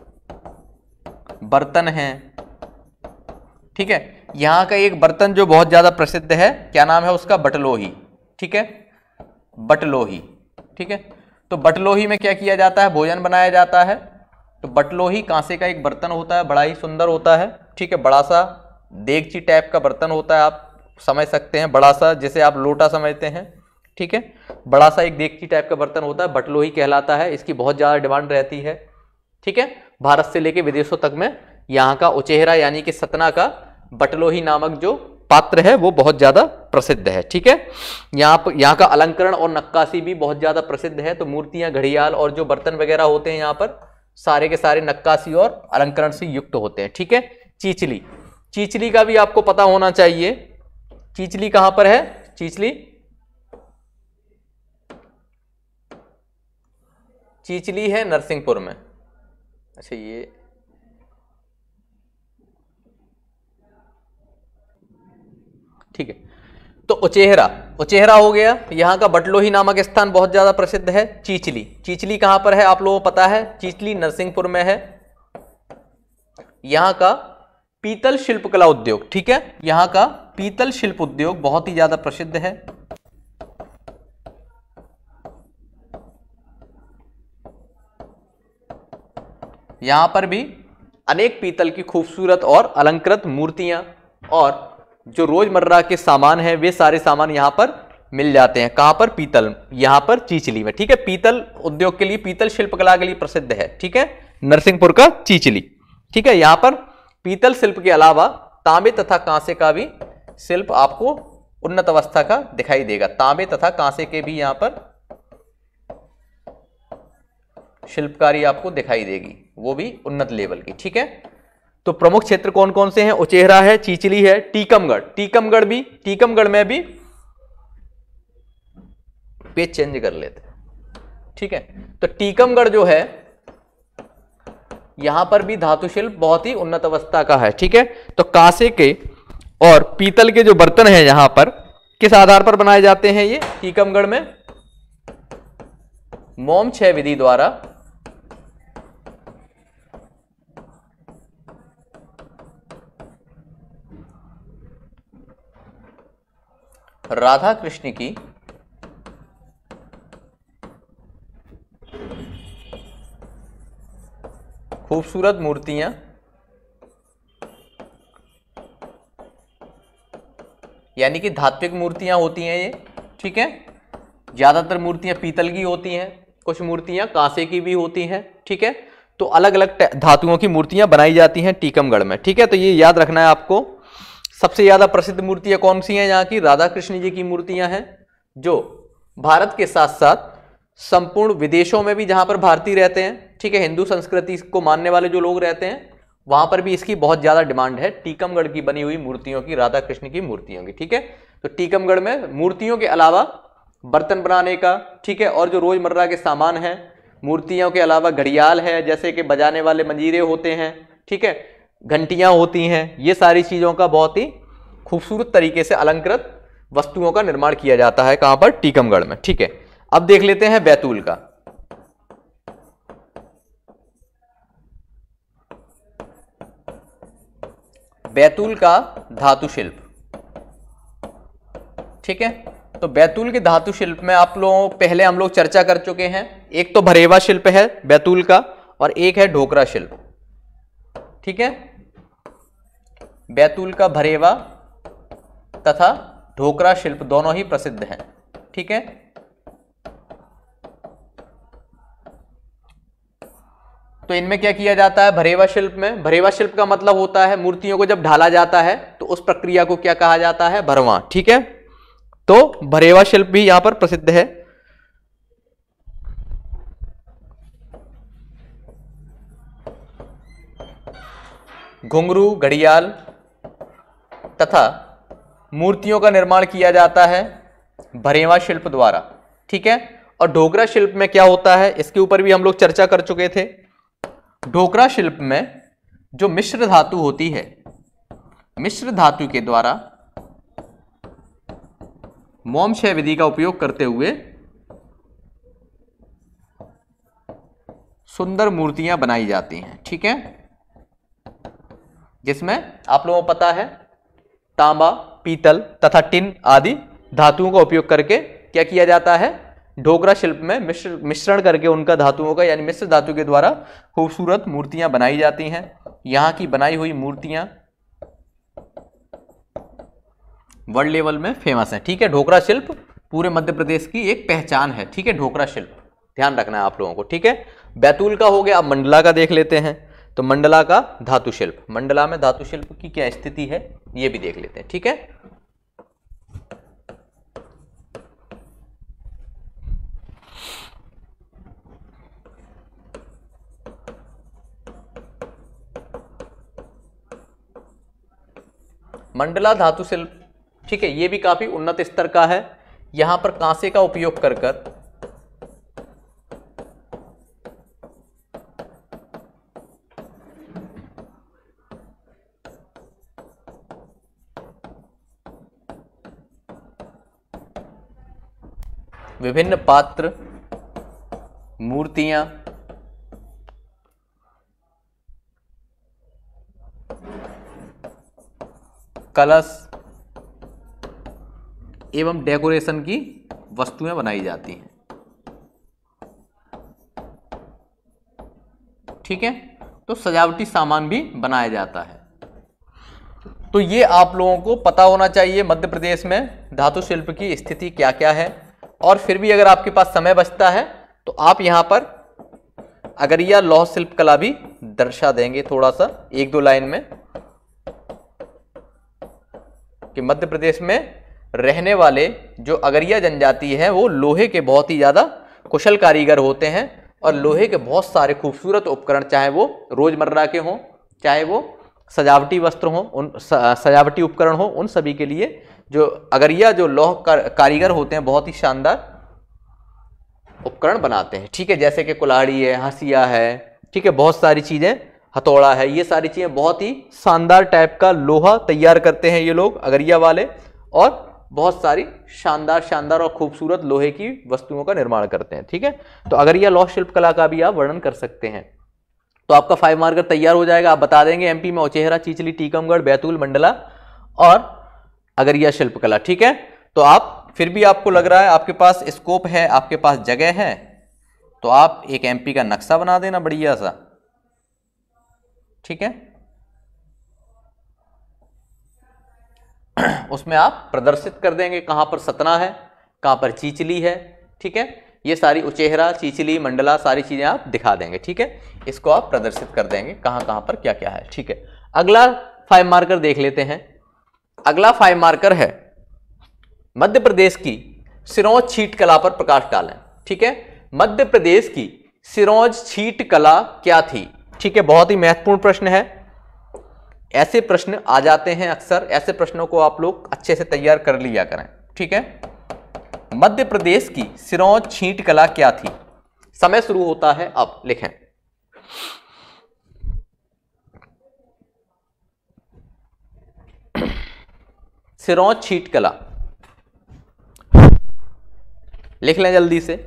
बर्तन हैं। ठीक है, यहां का एक बर्तन जो बहुत ज्यादा प्रसिद्ध है, क्या नाम है उसका, बटलोही। ठीक है, बटलोही। ठीक है, तो बटलोही में क्या किया जाता है, भोजन बनाया जाता है। तो बटलोही कांसे का एक बर्तन होता है, बड़ा ही सुंदर होता है। ठीक है, बड़ा सा देगची टाइप का बर्तन होता है, आप समझ सकते हैं, बड़ा सा, जैसे आप लोटा समझते हैं। ठीक है, बड़ा सा एक देगची टाइप का बर्तन होता है, बटलोही कहलाता है। इसकी बहुत ज्यादा डिमांड रहती है। ठीक है, भारत से लेके विदेशों तक में यहाँ का उचेहरा यानी कि सतना का बटलोही नामक जो पात्र है वो बहुत ज्यादा प्रसिद्ध है। ठीक है, यहाँ पर यहाँ का अलंकरण और नक्काशी भी बहुत ज्यादा प्रसिद्ध है। तो मूर्तियां, घड़ियाल और जो बर्तन वगैरह होते हैं यहाँ पर सारे के सारे नक्काशी और अलंकरण से युक्त होते हैं। ठीक है, चीचली, चीचली का भी आपको पता होना चाहिए। चीचली कहां पर है, चीचली चीचली है नरसिंहपुर में। अच्छा, ये ठीक है, तो उचेहरा, उचेहरा हो गया। यहां का बटलोही नामक स्थान बहुत ज्यादा प्रसिद्ध है। चीचली, चीचली कहां पर है आप लोगों को पता है, चीचली नरसिंहपुर में है। यहां का पीतल शिल्प कला उद्योग, ठीक है, यहां का पीतल शिल्प उद्योग बहुत ही ज्यादा प्रसिद्ध है। यहां पर भी अनेक पीतल की खूबसूरत और अलंकृत मूर्तियां और जो रोजमर्रा के सामान हैं वे सारे सामान यहां पर मिल जाते हैं। कहां पर, पीतल, यहां पर चीचली में। ठीक है, पीतल उद्योग के लिए, पीतल शिल्पकला के लिए प्रसिद्ध है। ठीक है, नरसिंहपुर का चीचली। ठीक है, यहां पर पीतल शिल्प के अलावा तांबे तथा कांसे का भी शिल्प आपको उन्नत अवस्था का दिखाई देगा। तांबे तथा कांसे के भी यहां पर शिल्पकारी आपको दिखाई देगी, वो भी उन्नत लेवल की। ठीक है, तो प्रमुख क्षेत्र कौन कौन से हैं, उचेहरा है, चीचली है, टीकमगढ़, टीकमगढ़ भी, टीकमगढ़ में भी पेज चेंज कर लेते हैं। ठीक है, तो टीकमगढ़ जो है यहां पर भी धातु शिल्प बहुत ही उन्नत अवस्था का है। ठीक है, तो कांसे के और पीतल के जो बर्तन हैं यहां पर किस आधार पर बनाए जाते हैं, ये टीकमगढ़ में मोम छह विधि द्वारा राधा कृष्ण की खूबसूरत मूर्तियां यानी कि धात्विक मूर्तियां होती हैं ये। ठीक है, ज्यादातर मूर्तियां पीतल की होती हैं, कुछ मूर्तियां कांसे की भी होती हैं। ठीक है, तो अलग अलग धातुओं की मूर्तियां बनाई जाती हैं टीकमगढ़ में। ठीक है, तो ये याद रखना है आपको। सबसे ज्यादा प्रसिद्ध मूर्तियां कौन सी हैं यहाँ की, राधा कृष्ण जी की मूर्तियां हैं, जो भारत के साथ साथ संपूर्ण विदेशों में भी जहां पर भारतीय रहते हैं, ठीक है, हिंदू संस्कृति को मानने वाले जो लोग रहते हैं वहां पर भी इसकी बहुत ज्यादा डिमांड है, टीकमगढ़ की बनी हुई मूर्तियों की, राधा कृष्ण की मूर्तियों की, ठीक है। तो टीकमगढ़ में मूर्तियों के अलावा बर्तन बनाने का, ठीक है, और जो रोजमर्रा के सामान है, मूर्तियों के अलावा घड़ियाल है, जैसे कि बजाने वाले मंजीरे होते हैं, ठीक है, घंटियां होती हैं, ये सारी चीजों का बहुत ही खूबसूरत तरीके से अलंकृत वस्तुओं का निर्माण किया जाता है। कहां पर? टीकमगढ़ में, ठीक है। अब देख लेते हैं बैतूल का। बैतूल का धातु शिल्प, ठीक है। तो बैतूल के धातु शिल्प में आप लोगों पहले हम लोग चर्चा कर चुके हैं। एक तो भरेवा शिल्प है बैतूल का और एक है ढोकरा शिल्प, ठीक है। बैतूल का भरेवा तथा ढोकरा शिल्प दोनों ही प्रसिद्ध हैं, ठीक है। तो इनमें क्या किया जाता है? भरेवा शिल्प में, भरेवा शिल्प का मतलब होता है मूर्तियों को जब ढाला जाता है तो उस प्रक्रिया को क्या कहा जाता है? भरवां, ठीक है। तो भरेवा शिल्प भी यहां पर प्रसिद्ध है। घुंघरू, घड़ियाल तथा मूर्तियों का निर्माण किया जाता है भरेवा शिल्प द्वारा, ठीक है। और ढोकरा शिल्प में क्या होता है, इसके ऊपर भी हम लोग चर्चा कर चुके थे। ढोकरा शिल्प में जो मिश्र धातु होती है, मिश्र धातु के द्वारा मोम क्षय विधि का उपयोग करते हुए सुंदर मूर्तियां बनाई जाती हैं, ठीक है। जिसमें आप लोगों को पता है तांबा, पीतल तथा टिन आदि धातुओं का उपयोग करके क्या किया जाता है? ढोकरा शिल्प में मिश्र मिश्रण करके उनका धातुओं का यानी मिश्र धातु के द्वारा खूबसूरत मूर्तियां बनाई जाती हैं। यहां की बनाई हुई मूर्तियां वर्ल्ड लेवल में फेमस है, ठीक है। ढोकरा शिल्प पूरे मध्य प्रदेश की एक पहचान है, ठीक है। ढोकरा शिल्प ध्यान रखना है आप लोगों को, ठीक है। बैतूल का हो गया। अब मंडला का देख लेते हैं। तो मंडला का धातु शिल्प, मंडला में धातु शिल्प की क्या स्थिति है ये भी देख लेते हैं, ठीक है। मंडला धातु शिल्प, ठीक है, ये भी काफी उन्नत स्तर का है। यहां पर कांसे का उपयोग कर कर विभिन्न पात्र, मूर्तियां, कलश एवं डेकोरेशन की वस्तुएं बनाई जाती हैं, ठीक है। तो सजावटी सामान भी बनाया जाता है। तो ये आप लोगों को पता होना चाहिए मध्य प्रदेश में धातु शिल्प की स्थिति क्या क्या है। और फिर भी अगर आपके पास समय बचता है तो आप यहां पर अगरिया लौह शिल्प कला भी दर्शा देंगे थोड़ा सा एक दो लाइन में, कि मध्य प्रदेश में रहने वाले जो अगरिया जनजाति है वो लोहे के बहुत ही ज्यादा कुशल कारीगर होते हैं और लोहे के बहुत सारे खूबसूरत उपकरण, चाहे वो रोजमर्रा के हों, चाहे वो सजावटी वस्त्र हों, उन सजावटी उपकरण हो, उन सभी के लिए जो अगरिया जो लौह कारीगर होते हैं बहुत ही शानदार उपकरण बनाते हैं, ठीक है। जैसे कि कुल्हाड़ी है, हंसिया है, ठीक है, बहुत सारी चीजें, हथौड़ा है, ये सारी चीजें बहुत ही शानदार टाइप का लोहा तैयार करते हैं ये लोग अगरिया वाले, और बहुत सारी शानदार शानदार और खूबसूरत लोहे की वस्तुओं का निर्माण करते हैं, ठीक है। तो अगरिया लौह शिल्प कला का भी आप वर्णन कर सकते हैं। तो आपका फाइव मार्कर तैयार हो जाएगा। आप बता देंगे एमपी में औचेहरा, चीचली, टीकमगढ़, बैतूल, मंडला और अगरिया शिल्प कला, ठीक है। तो आप फिर भी आपको लग रहा है आपके पास स्कोप है, आपके पास जगह है, तो आप एक एमपी का नक्शा बना देना बढ़िया सा, ठीक है। उसमें आप प्रदर्शित कर देंगे कहां पर सतना है, कहां पर चीचली है, ठीक है। ये सारी उचेहरा, चीचली, मंडला सारी चीजें आप दिखा देंगे, ठीक है। इसको आप प्रदर्शित कर देंगे कहां कहां पर क्या क्या है, ठीक है। अगला फाइव मार्कर देख लेते हैं। अगला फाइव मार्कर है मध्य प्रदेश की सिरोंज छींट कला पर प्रकाश डालें, ठीक है। मध्य प्रदेश की सिरोंज छींट कला क्या थी? ठीक है, बहुत ही महत्वपूर्ण प्रश्न है। ऐसे प्रश्न आ जाते हैं अक्सर, ऐसे प्रश्नों को आप लोग अच्छे से तैयार कर लिया करें। ठीक है, मध्य प्रदेश की सिरोंज छींट कला क्या थी? समय शुरू होता है अब, लिखें। सिरोंज छींट कला लिख लें जल्दी से।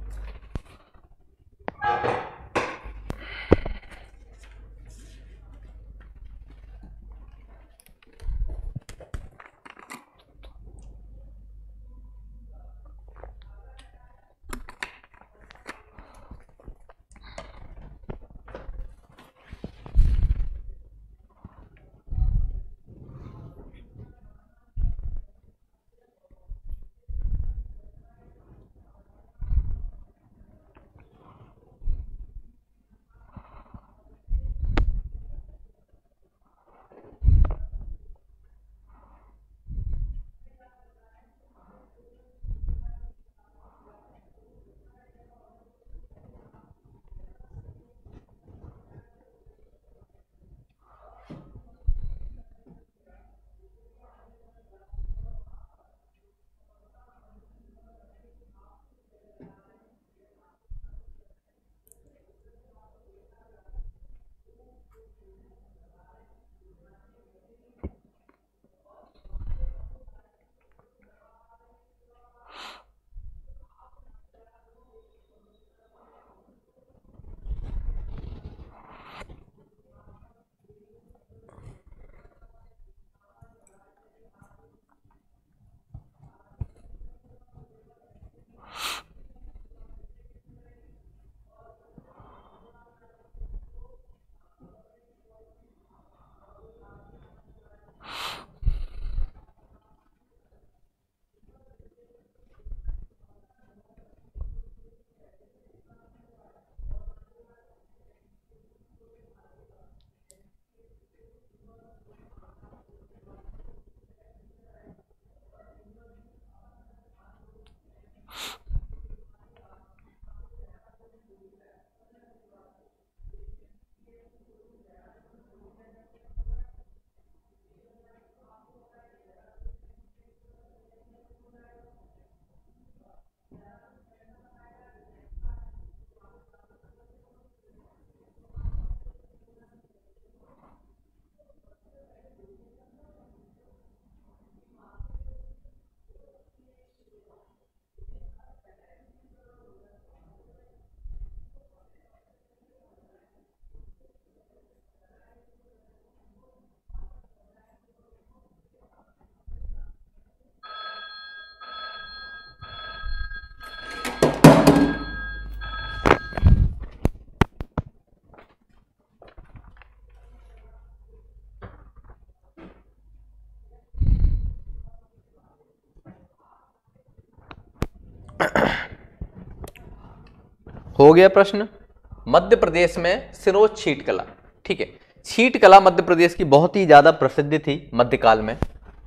हो गया प्रश्न। मध्य प्रदेश में सिरोंज छींट कला। ठीक है, छींट कला मध्य प्रदेश की बहुत ही ज्यादा प्रसिद्ध थी मध्यकाल में।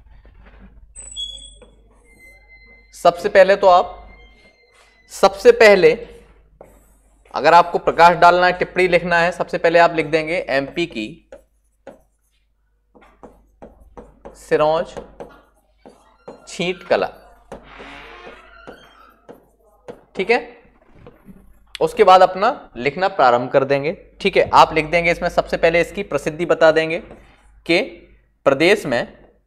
सबसे पहले तो आप सबसे पहले अगर आपको प्रकाश डालना है, टिप्पणी लिखना है, सबसे पहले आप लिख देंगे एमपी की सिरोंज छींट कला। ठीक है, उसके बाद अपना लिखना प्रारंभ कर देंगे। ठीक है, आप लिख देंगे इसमें सबसे पहले इसकी प्रसिद्धि बता देंगे कि प्रदेश में,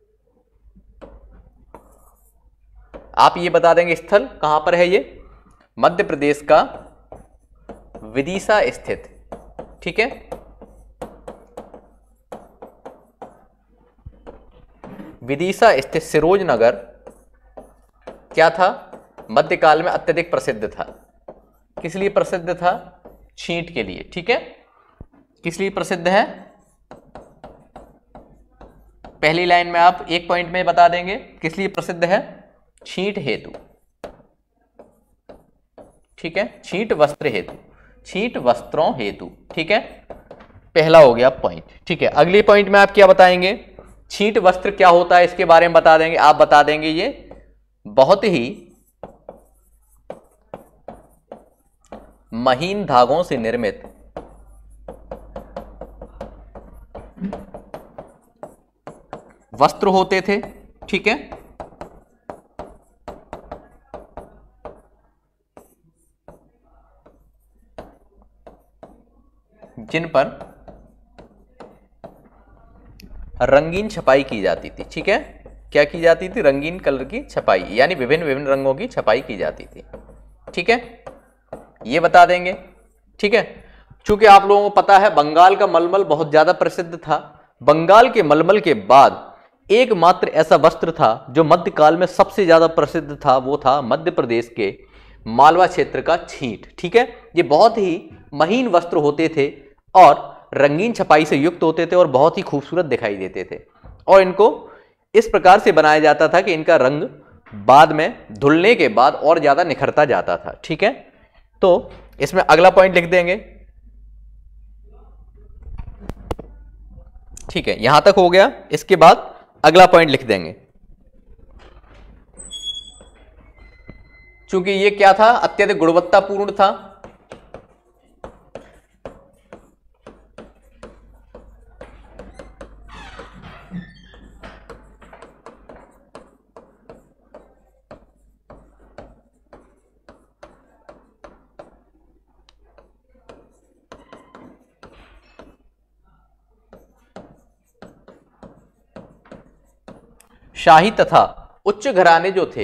आप ये बता देंगे स्थल कहां पर है, ये मध्य प्रदेश का विदिशा स्थित। ठीक है, विदिशा स्थित सिरोंज नगर क्या था, मध्यकाल में अत्यधिक प्रसिद्ध था। किस लिए प्रसिद्ध था? छींट के लिए। ठीक है, किस लिए प्रसिद्ध है? पहली लाइन में आप एक पॉइंट में बता देंगे किस लिए प्रसिद्ध है, छींट हेतु। ठीक है, छींट वस्त्र हेतु, छींट वस्त्रों हेतु। ठीक है, पहला हो गया पॉइंट। ठीक है, अगले पॉइंट में आप क्या बताएंगे, छींट वस्त्र क्या होता है इसके बारे में बता देंगे। आप बता देंगे ये बहुत ही महीन धागों से निर्मित वस्त्र होते थे, ठीक है। जिन पर रंगीन छपाई की जाती थी, ठीक है। क्या की जाती थी? रंगीन कलर की छपाई, यानी विभिन्न विभिन्न रंगों की छपाई की जाती थी, ठीक है। ये बता देंगे, ठीक है। चूंकि आप लोगों को पता है बंगाल का मलमल बहुत ज्यादा प्रसिद्ध था। बंगाल के मलमल के बाद एकमात्र ऐसा वस्त्र था जो मध्यकाल में सबसे ज्यादा प्रसिद्ध था, वो था मध्य प्रदेश के मालवा क्षेत्र का छींट, ठीक है। ये बहुत ही महीन वस्त्र होते थे और रंगीन छपाई से युक्त होते थे और बहुत ही खूबसूरत दिखाई देते थे, और इनको इस प्रकार से बनाया जाता था कि इनका रंग बाद में धुलने के बाद और ज्यादा निखरता जाता था, ठीक है। तो इसमें अगला पॉइंट लिख देंगे, ठीक है। यहां तक हो गया। इसके बाद अगला पॉइंट लिख देंगे। चूंकि ये क्या था? अत्यधिक गुणवत्तापूर्ण था, शाही तथा उच्च घराने जो थे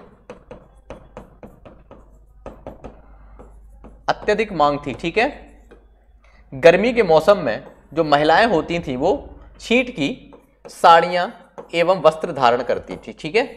अत्यधिक मांग थी, ठीक है। गर्मी के मौसम में जो महिलाएं होती थी वो छींट की साड़ियां एवं वस्त्र धारण करती थी, ठीक है।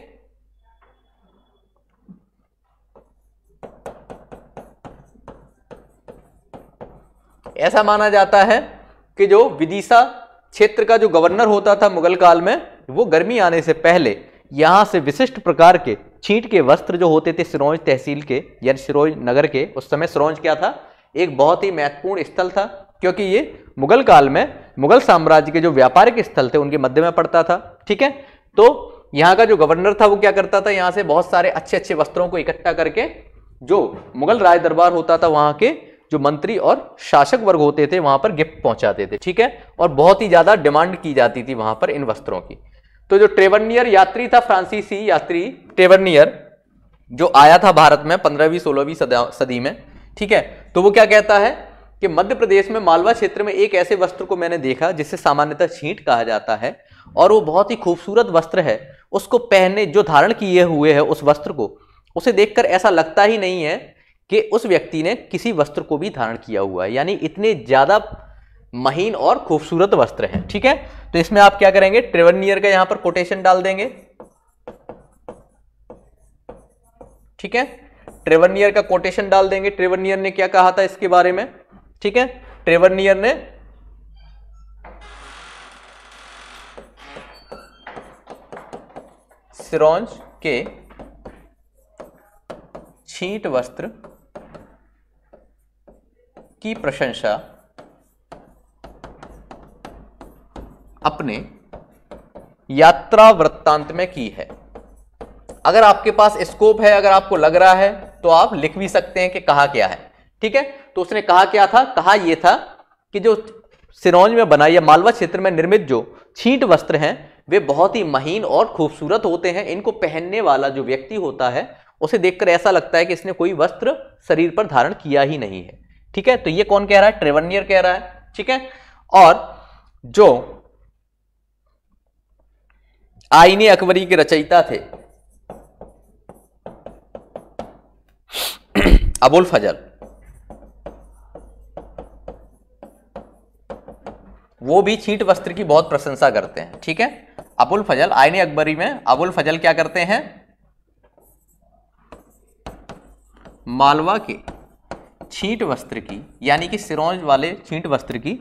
ऐसा माना जाता है कि जो विदिशा क्षेत्र का जो गवर्नर होता था मुगल काल में, वो गर्मी आने से पहले यहां से विशिष्ट प्रकार के छींट के वस्त्र जो होते थे सिरोंज तहसील के या सिरोंज नगर के, उस समय सिरोंज क्या था? एक बहुत ही महत्वपूर्ण स्थल था, क्योंकि ये मुगल काल में मुगल साम्राज्य के जो व्यापारिक स्थल थे उनके मध्य में पड़ता था, ठीक है। तो यहाँ का जो गवर्नर था वो क्या करता था? यहाँ से बहुत सारे अच्छे अच्छे वस्त्रों को इकट्ठा करके जो मुगल राज दरबार होता था वहां के जो मंत्री और शासक वर्ग होते थे वहां पर गिफ्ट पहुंचाते थे, ठीक है। और बहुत ही ज्यादा डिमांड की जाती थी वहां पर इन वस्त्रों की। तो जो ट्रेवनियर यात्री था, फ्रांसीसी यात्री ट्रेवनियर, जो आया था भारत में पंद्रहवीं सोलहवीं सदी में, ठीक है। तो वो क्या कहता है कि मध्य प्रदेश में मालवा क्षेत्र में एक ऐसे वस्त्र को मैंने देखा जिसे सामान्यतः छींट कहा जाता है, और वो बहुत ही खूबसूरत वस्त्र है। उसको पहने जो धारण किए हुए है उस वस्त्र को, उसे देखकर ऐसा लगता ही नहीं है कि उस व्यक्ति ने किसी वस्त्र को भी धारण किया हुआ है, यानी इतने ज्यादा महीन और खूबसूरत वस्त्र हैं, ठीक है। तो इसमें आप क्या करेंगे? ट्रेवनियर का यहां पर कोटेशन डाल देंगे, ठीक है। ट्रेवनियर का कोटेशन डाल देंगे। ट्रेवनियर ने क्या कहा था इसके बारे में, ठीक है। ट्रेवनियर ने सिरोंज के छींट वस्त्र की प्रशंसा अपने यात्रा वृत्तांत में की है। अगर आपके पास स्कोप है, अगर आपको लग रहा है तो आप लिख भी सकते हैं कि कहा क्या है, ठीक है। तो उसने कहा क्या था? कहा यह था कि जो सिरोंज में बना या मालवा क्षेत्र में निर्मित जो छींट वस्त्र हैं वे बहुत ही महीन और खूबसूरत होते हैं। इनको पहनने वाला जो व्यक्ति होता है उसे देखकर ऐसा लगता है कि इसने कोई वस्त्र शरीर पर धारण किया ही नहीं है, ठीक है। तो ये कौन कह रहा है? ट्रेवनियर कह रहा है, ठीक है। और जो आईने अकबरी के रचयिता थे अबुल फजल, वो भी छींट वस्त्र की बहुत प्रशंसा करते हैं, ठीक है। अबुल फजल, आईने अकबरी में अबुल फजल क्या करते हैं? मालवा के छींट वस्त्र की, यानी कि सिरोंज वाले छींट वस्त्र की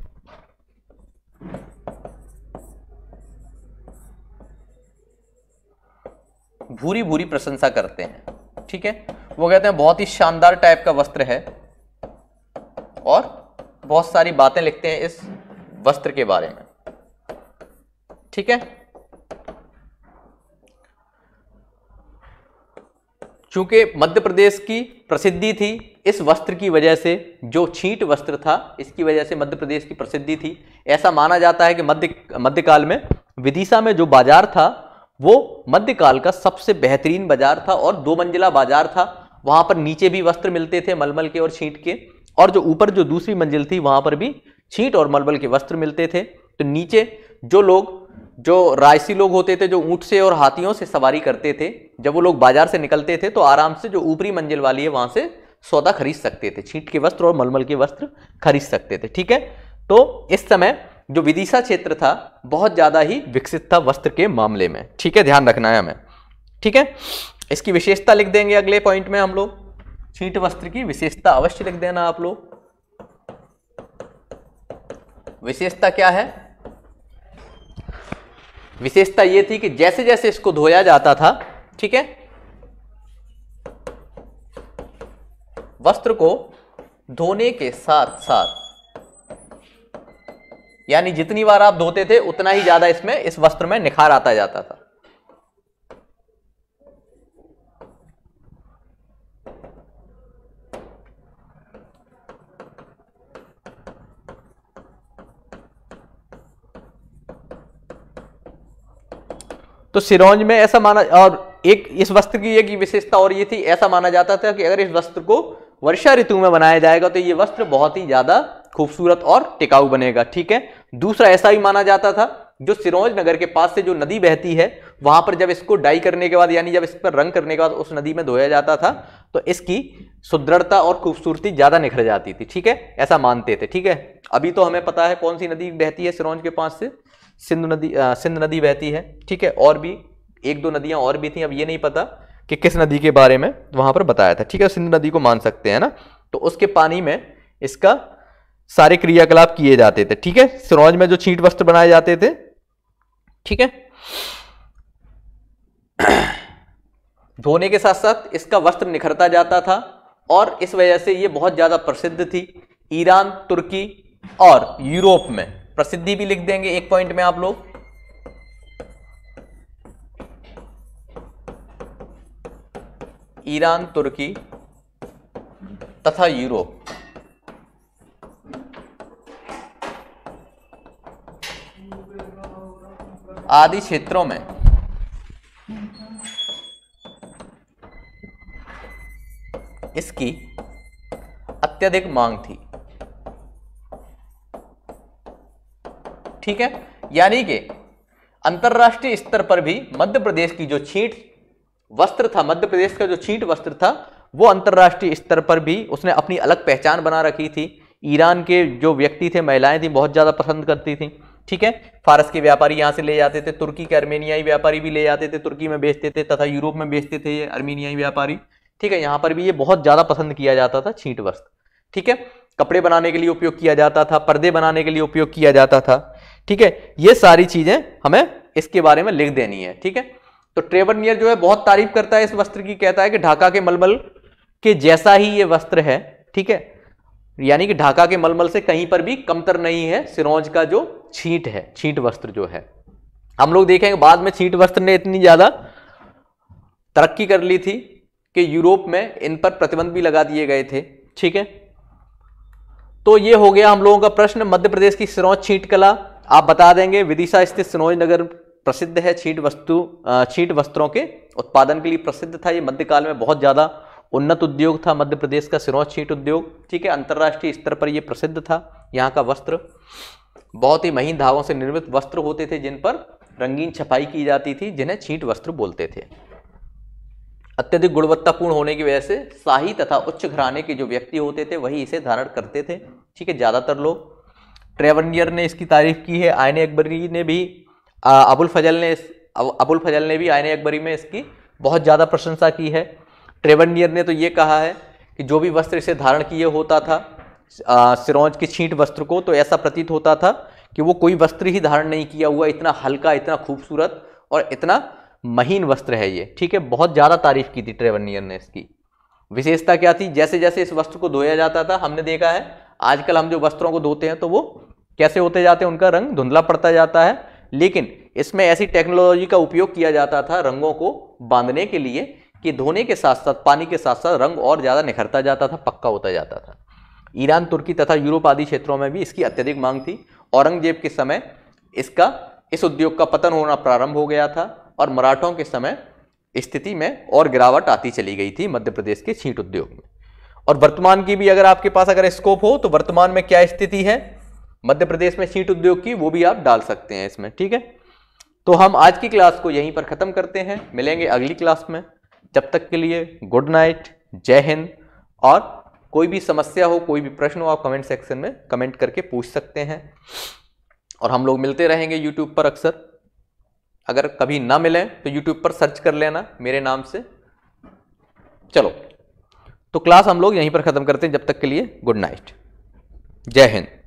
भूरी भूरी प्रशंसा करते हैं, ठीक है। वो कहते हैं बहुत ही शानदार टाइप का वस्त्र है, और बहुत सारी बातें लिखते हैं इस वस्त्र के बारे में, ठीक है। चूंकि मध्य प्रदेश की प्रसिद्धि थी इस वस्त्र की वजह से, जो छींट वस्त्र था इसकी वजह से मध्य प्रदेश की प्रसिद्धि थी। ऐसा माना जाता है कि मध्य मध्यकाल में विदिशा में जो बाजार था वो मध्यकाल का सबसे बेहतरीन बाजार था और दो मंजिला बाजार था। वहां पर नीचे भी वस्त्र मिलते थे मलमल के और छींट के, और जो ऊपर जो दूसरी मंजिल थी वहां पर भी छींट और मलमल के वस्त्र मिलते थे। तो नीचे जो लोग, जो रायसी लोग होते थे, जो ऊंट से और हाथियों से सवारी करते थे, जब वो लोग बाजार से निकलते थे तो आराम से जो ऊपरी मंजिल वाली है वहां से सौदा खरीद सकते थे, छींट के वस्त्र और मलमल के वस्त्र खरीद सकते थे। ठीक है, तो इस समय जो विदिशा क्षेत्र था बहुत ज्यादा ही विकसित था वस्त्र के मामले में। ठीक है, ध्यान रखना है हमें। ठीक है, इसकी विशेषता लिख देंगे अगले पॉइंट में हम लोग। छींट वस्त्र की विशेषता अवश्य लिख देना आप लोग। विशेषता क्या है? विशेषता यह थी कि जैसे जैसे इसको धोया जाता था, ठीक है, वस्त्र को धोने के साथ साथ, यानी जितनी बार आप धोते थे उतना ही ज्यादा इसमें इस वस्त्र में निखार आता जाता था। तो सिरोंज में ऐसा माना, और एक इस वस्त्र की एक विशेषता और ये थी, ऐसा माना जाता था कि अगर इस वस्त्र को वर्षा ऋतु में बनाया जाएगा तो ये वस्त्र बहुत ही ज्यादा खूबसूरत और टिकाऊ बनेगा। ठीक है, दूसरा ऐसा ही माना जाता था, जो सिरोंज नगर के पास से जो नदी बहती है वहां पर जब इसको डाई करने के बाद, यानी जब इस पर रंग करने के बाद उस नदी में धोया जाता था तो इसकी सुदृढ़ता और खूबसूरती ज्यादा निखर जाती थी। ठीक है, ऐसा मानते थे। ठीक है, अभी तो हमें पता है कौन सी नदी बहती है सिरोंज के पास से, सिंध नदी, सिंध नदी बहती है। ठीक है, और भी एक दो नदियां और भी थी, अब ये नहीं पता कि किस नदी के बारे में वहां पर बताया था। ठीक है, सिंध नदी को मान सकते हैं ना। तो उसके पानी में इसका सारे क्रियाकलाप किए जाते थे। ठीक है, सिरोंज में जो छींट वस्त्र बनाए जाते थे, ठीक है, धोने के साथ साथ इसका वस्त्र निखरता जाता था और इस वजह से ये बहुत ज्यादा प्रसिद्ध थी। ईरान, तुर्की और यूरोप में प्रसिद्धि भी लिख देंगे एक पॉइंट में आप लोग। ईरान, तुर्की तथा यूरोप आदि क्षेत्रों में इसकी अत्यधिक मांग थी। ठीक है, यानी कि अंतरराष्ट्रीय स्तर पर भी मध्य प्रदेश की जो छींट वस्त्र था, मध्य प्रदेश का जो छींट वस्त्र था वो अंतरराष्ट्रीय स्तर पर भी उसने अपनी अलग पहचान बना रखी थी। ईरान के जो व्यक्ति थे, महिलाएं थी, बहुत ज्यादा पसंद करती थी। ठीक है, फारस के व्यापारी यहां से ले जाते थे, तुर्की के अर्मेनियाई व्यापारी भी ले जाते थे, तुर्की में बेचते थे, तथा यूरोप में बेचते थे ये अर्मेनियाई व्यापारी। ठीक है, यहां पर भी ये बहुत ज्यादा पसंद किया जाता था छींट वस्त्र। ठीक है, कपड़े बनाने के लिए उपयोग किया जाता था, पर्दे बनाने के लिए उपयोग किया जाता था। ठीक है, ये सारी चीजें हमें इसके बारे में लिख देनी है। ठीक है, तो ट्रेवरनियर जो है बहुत तारीफ करता है इस वस्त्र की, कहता है कि ढाका के मलमल के जैसा ही ये वस्त्र है। ठीक है, यानी कि ढाका के मलमल से कहीं पर भी कमतर नहीं है सिरोंज का जो छींट है, छींट वस्त्र जो है। हम लोग देखेंगे बाद में छींट वस्त्र ने इतनी ज्यादा तरक्की कर ली थी कि यूरोप में इन पर प्रतिबंध भी लगा दिए गए थे। ठीक है, तो ये हो गया हम लोगों का प्रश्न, मध्य प्रदेश की सिरोंज छींट कला। आप बता देंगे विदिशा स्थित सिरोंज नगर प्रसिद्ध है छींट वस्तु छींट वस्त्रों के उत्पादन के लिए प्रसिद्ध था। ये मध्यकाल में बहुत ज्यादा उन्नत उद्योग था मध्य प्रदेश का सिरोंज छींट उद्योग। ठीक है, अंतरराष्ट्रीय स्तर पर यह प्रसिद्ध था। यहाँ का वस्त्र बहुत ही महीन धागों से निर्मित वस्त्र होते थे जिन पर रंगीन छपाई की जाती थी, जिन्हें छींट वस्त्र बोलते थे। अत्यधिक गुणवत्तापूर्ण होने की वजह से शाही तथा उच्च घराने के जो व्यक्ति होते थे वही इसे धारण करते थे। ठीक है, ज्यादातर लोग। ट्रेवरनियर ने इसकी तारीफ की है, आईने अकबरी ने भी, अबुल फजल ने अबुल फजल ने भी आईने अकबरी में इसकी बहुत ज्यादा प्रशंसा की है। ट्रेवरनियर ने तो ये कहा है कि जो भी वस्त्र इसे धारण किए होता था सिरोंज के छींट वस्त्र को, तो ऐसा प्रतीत होता था कि वो कोई वस्त्र ही धारण नहीं किया हुआ, इतना हल्का, इतना खूबसूरत और इतना महीन वस्त्र है ये। ठीक है, बहुत ज्यादा तारीफ की थी ट्रेवरनियर ने इसकी। विशेषता क्या थी? जैसे जैसे इस वस्त्र को धोया जाता था, हमने देखा है आजकल हम जो वस्त्रों को धोते हैं तो वो कैसे होते जाते हैं, उनका रंग धुंधला पड़ता जाता है। लेकिन इसमें ऐसी टेक्नोलॉजी का उपयोग किया जाता था रंगों को बांधने के लिए कि धोने के साथ साथ पानी के साथ साथ रंग और ज़्यादा निखरता जाता था, पक्का होता जाता था। ईरान, तुर्की तथा यूरोप आदि क्षेत्रों में भी इसकी अत्यधिक मांग थी। औरंगजेब के समय इसका इस उद्योग का पतन होना प्रारंभ हो गया था और मराठों के समय स्थिति में और गिरावट आती चली गई थी मध्य प्रदेश के छींट उद्योग में। और वर्तमान की भी अगर आपके पास अगर स्कोप हो तो वर्तमान में क्या स्थिति है मध्य प्रदेश में छींट उद्योग की, वो भी आप डाल सकते हैं इसमें। ठीक है, तो हम आज की क्लास को यहीं पर खत्म करते हैं, मिलेंगे अगली क्लास में। जब तक के लिए गुड नाइट, जय हिंद। और कोई भी समस्या हो, कोई भी प्रश्न हो, आप कमेंट सेक्शन में कमेंट करके पूछ सकते हैं। और हम लोग मिलते रहेंगे यूट्यूब पर अक्सर। अगर कभी ना मिले तो यूट्यूब पर सर्च कर लेना मेरे नाम से। चलो, तो क्लास हम लोग यहीं पर खत्म करते हैं। जब तक के लिए गुड नाइट, जय हिंद।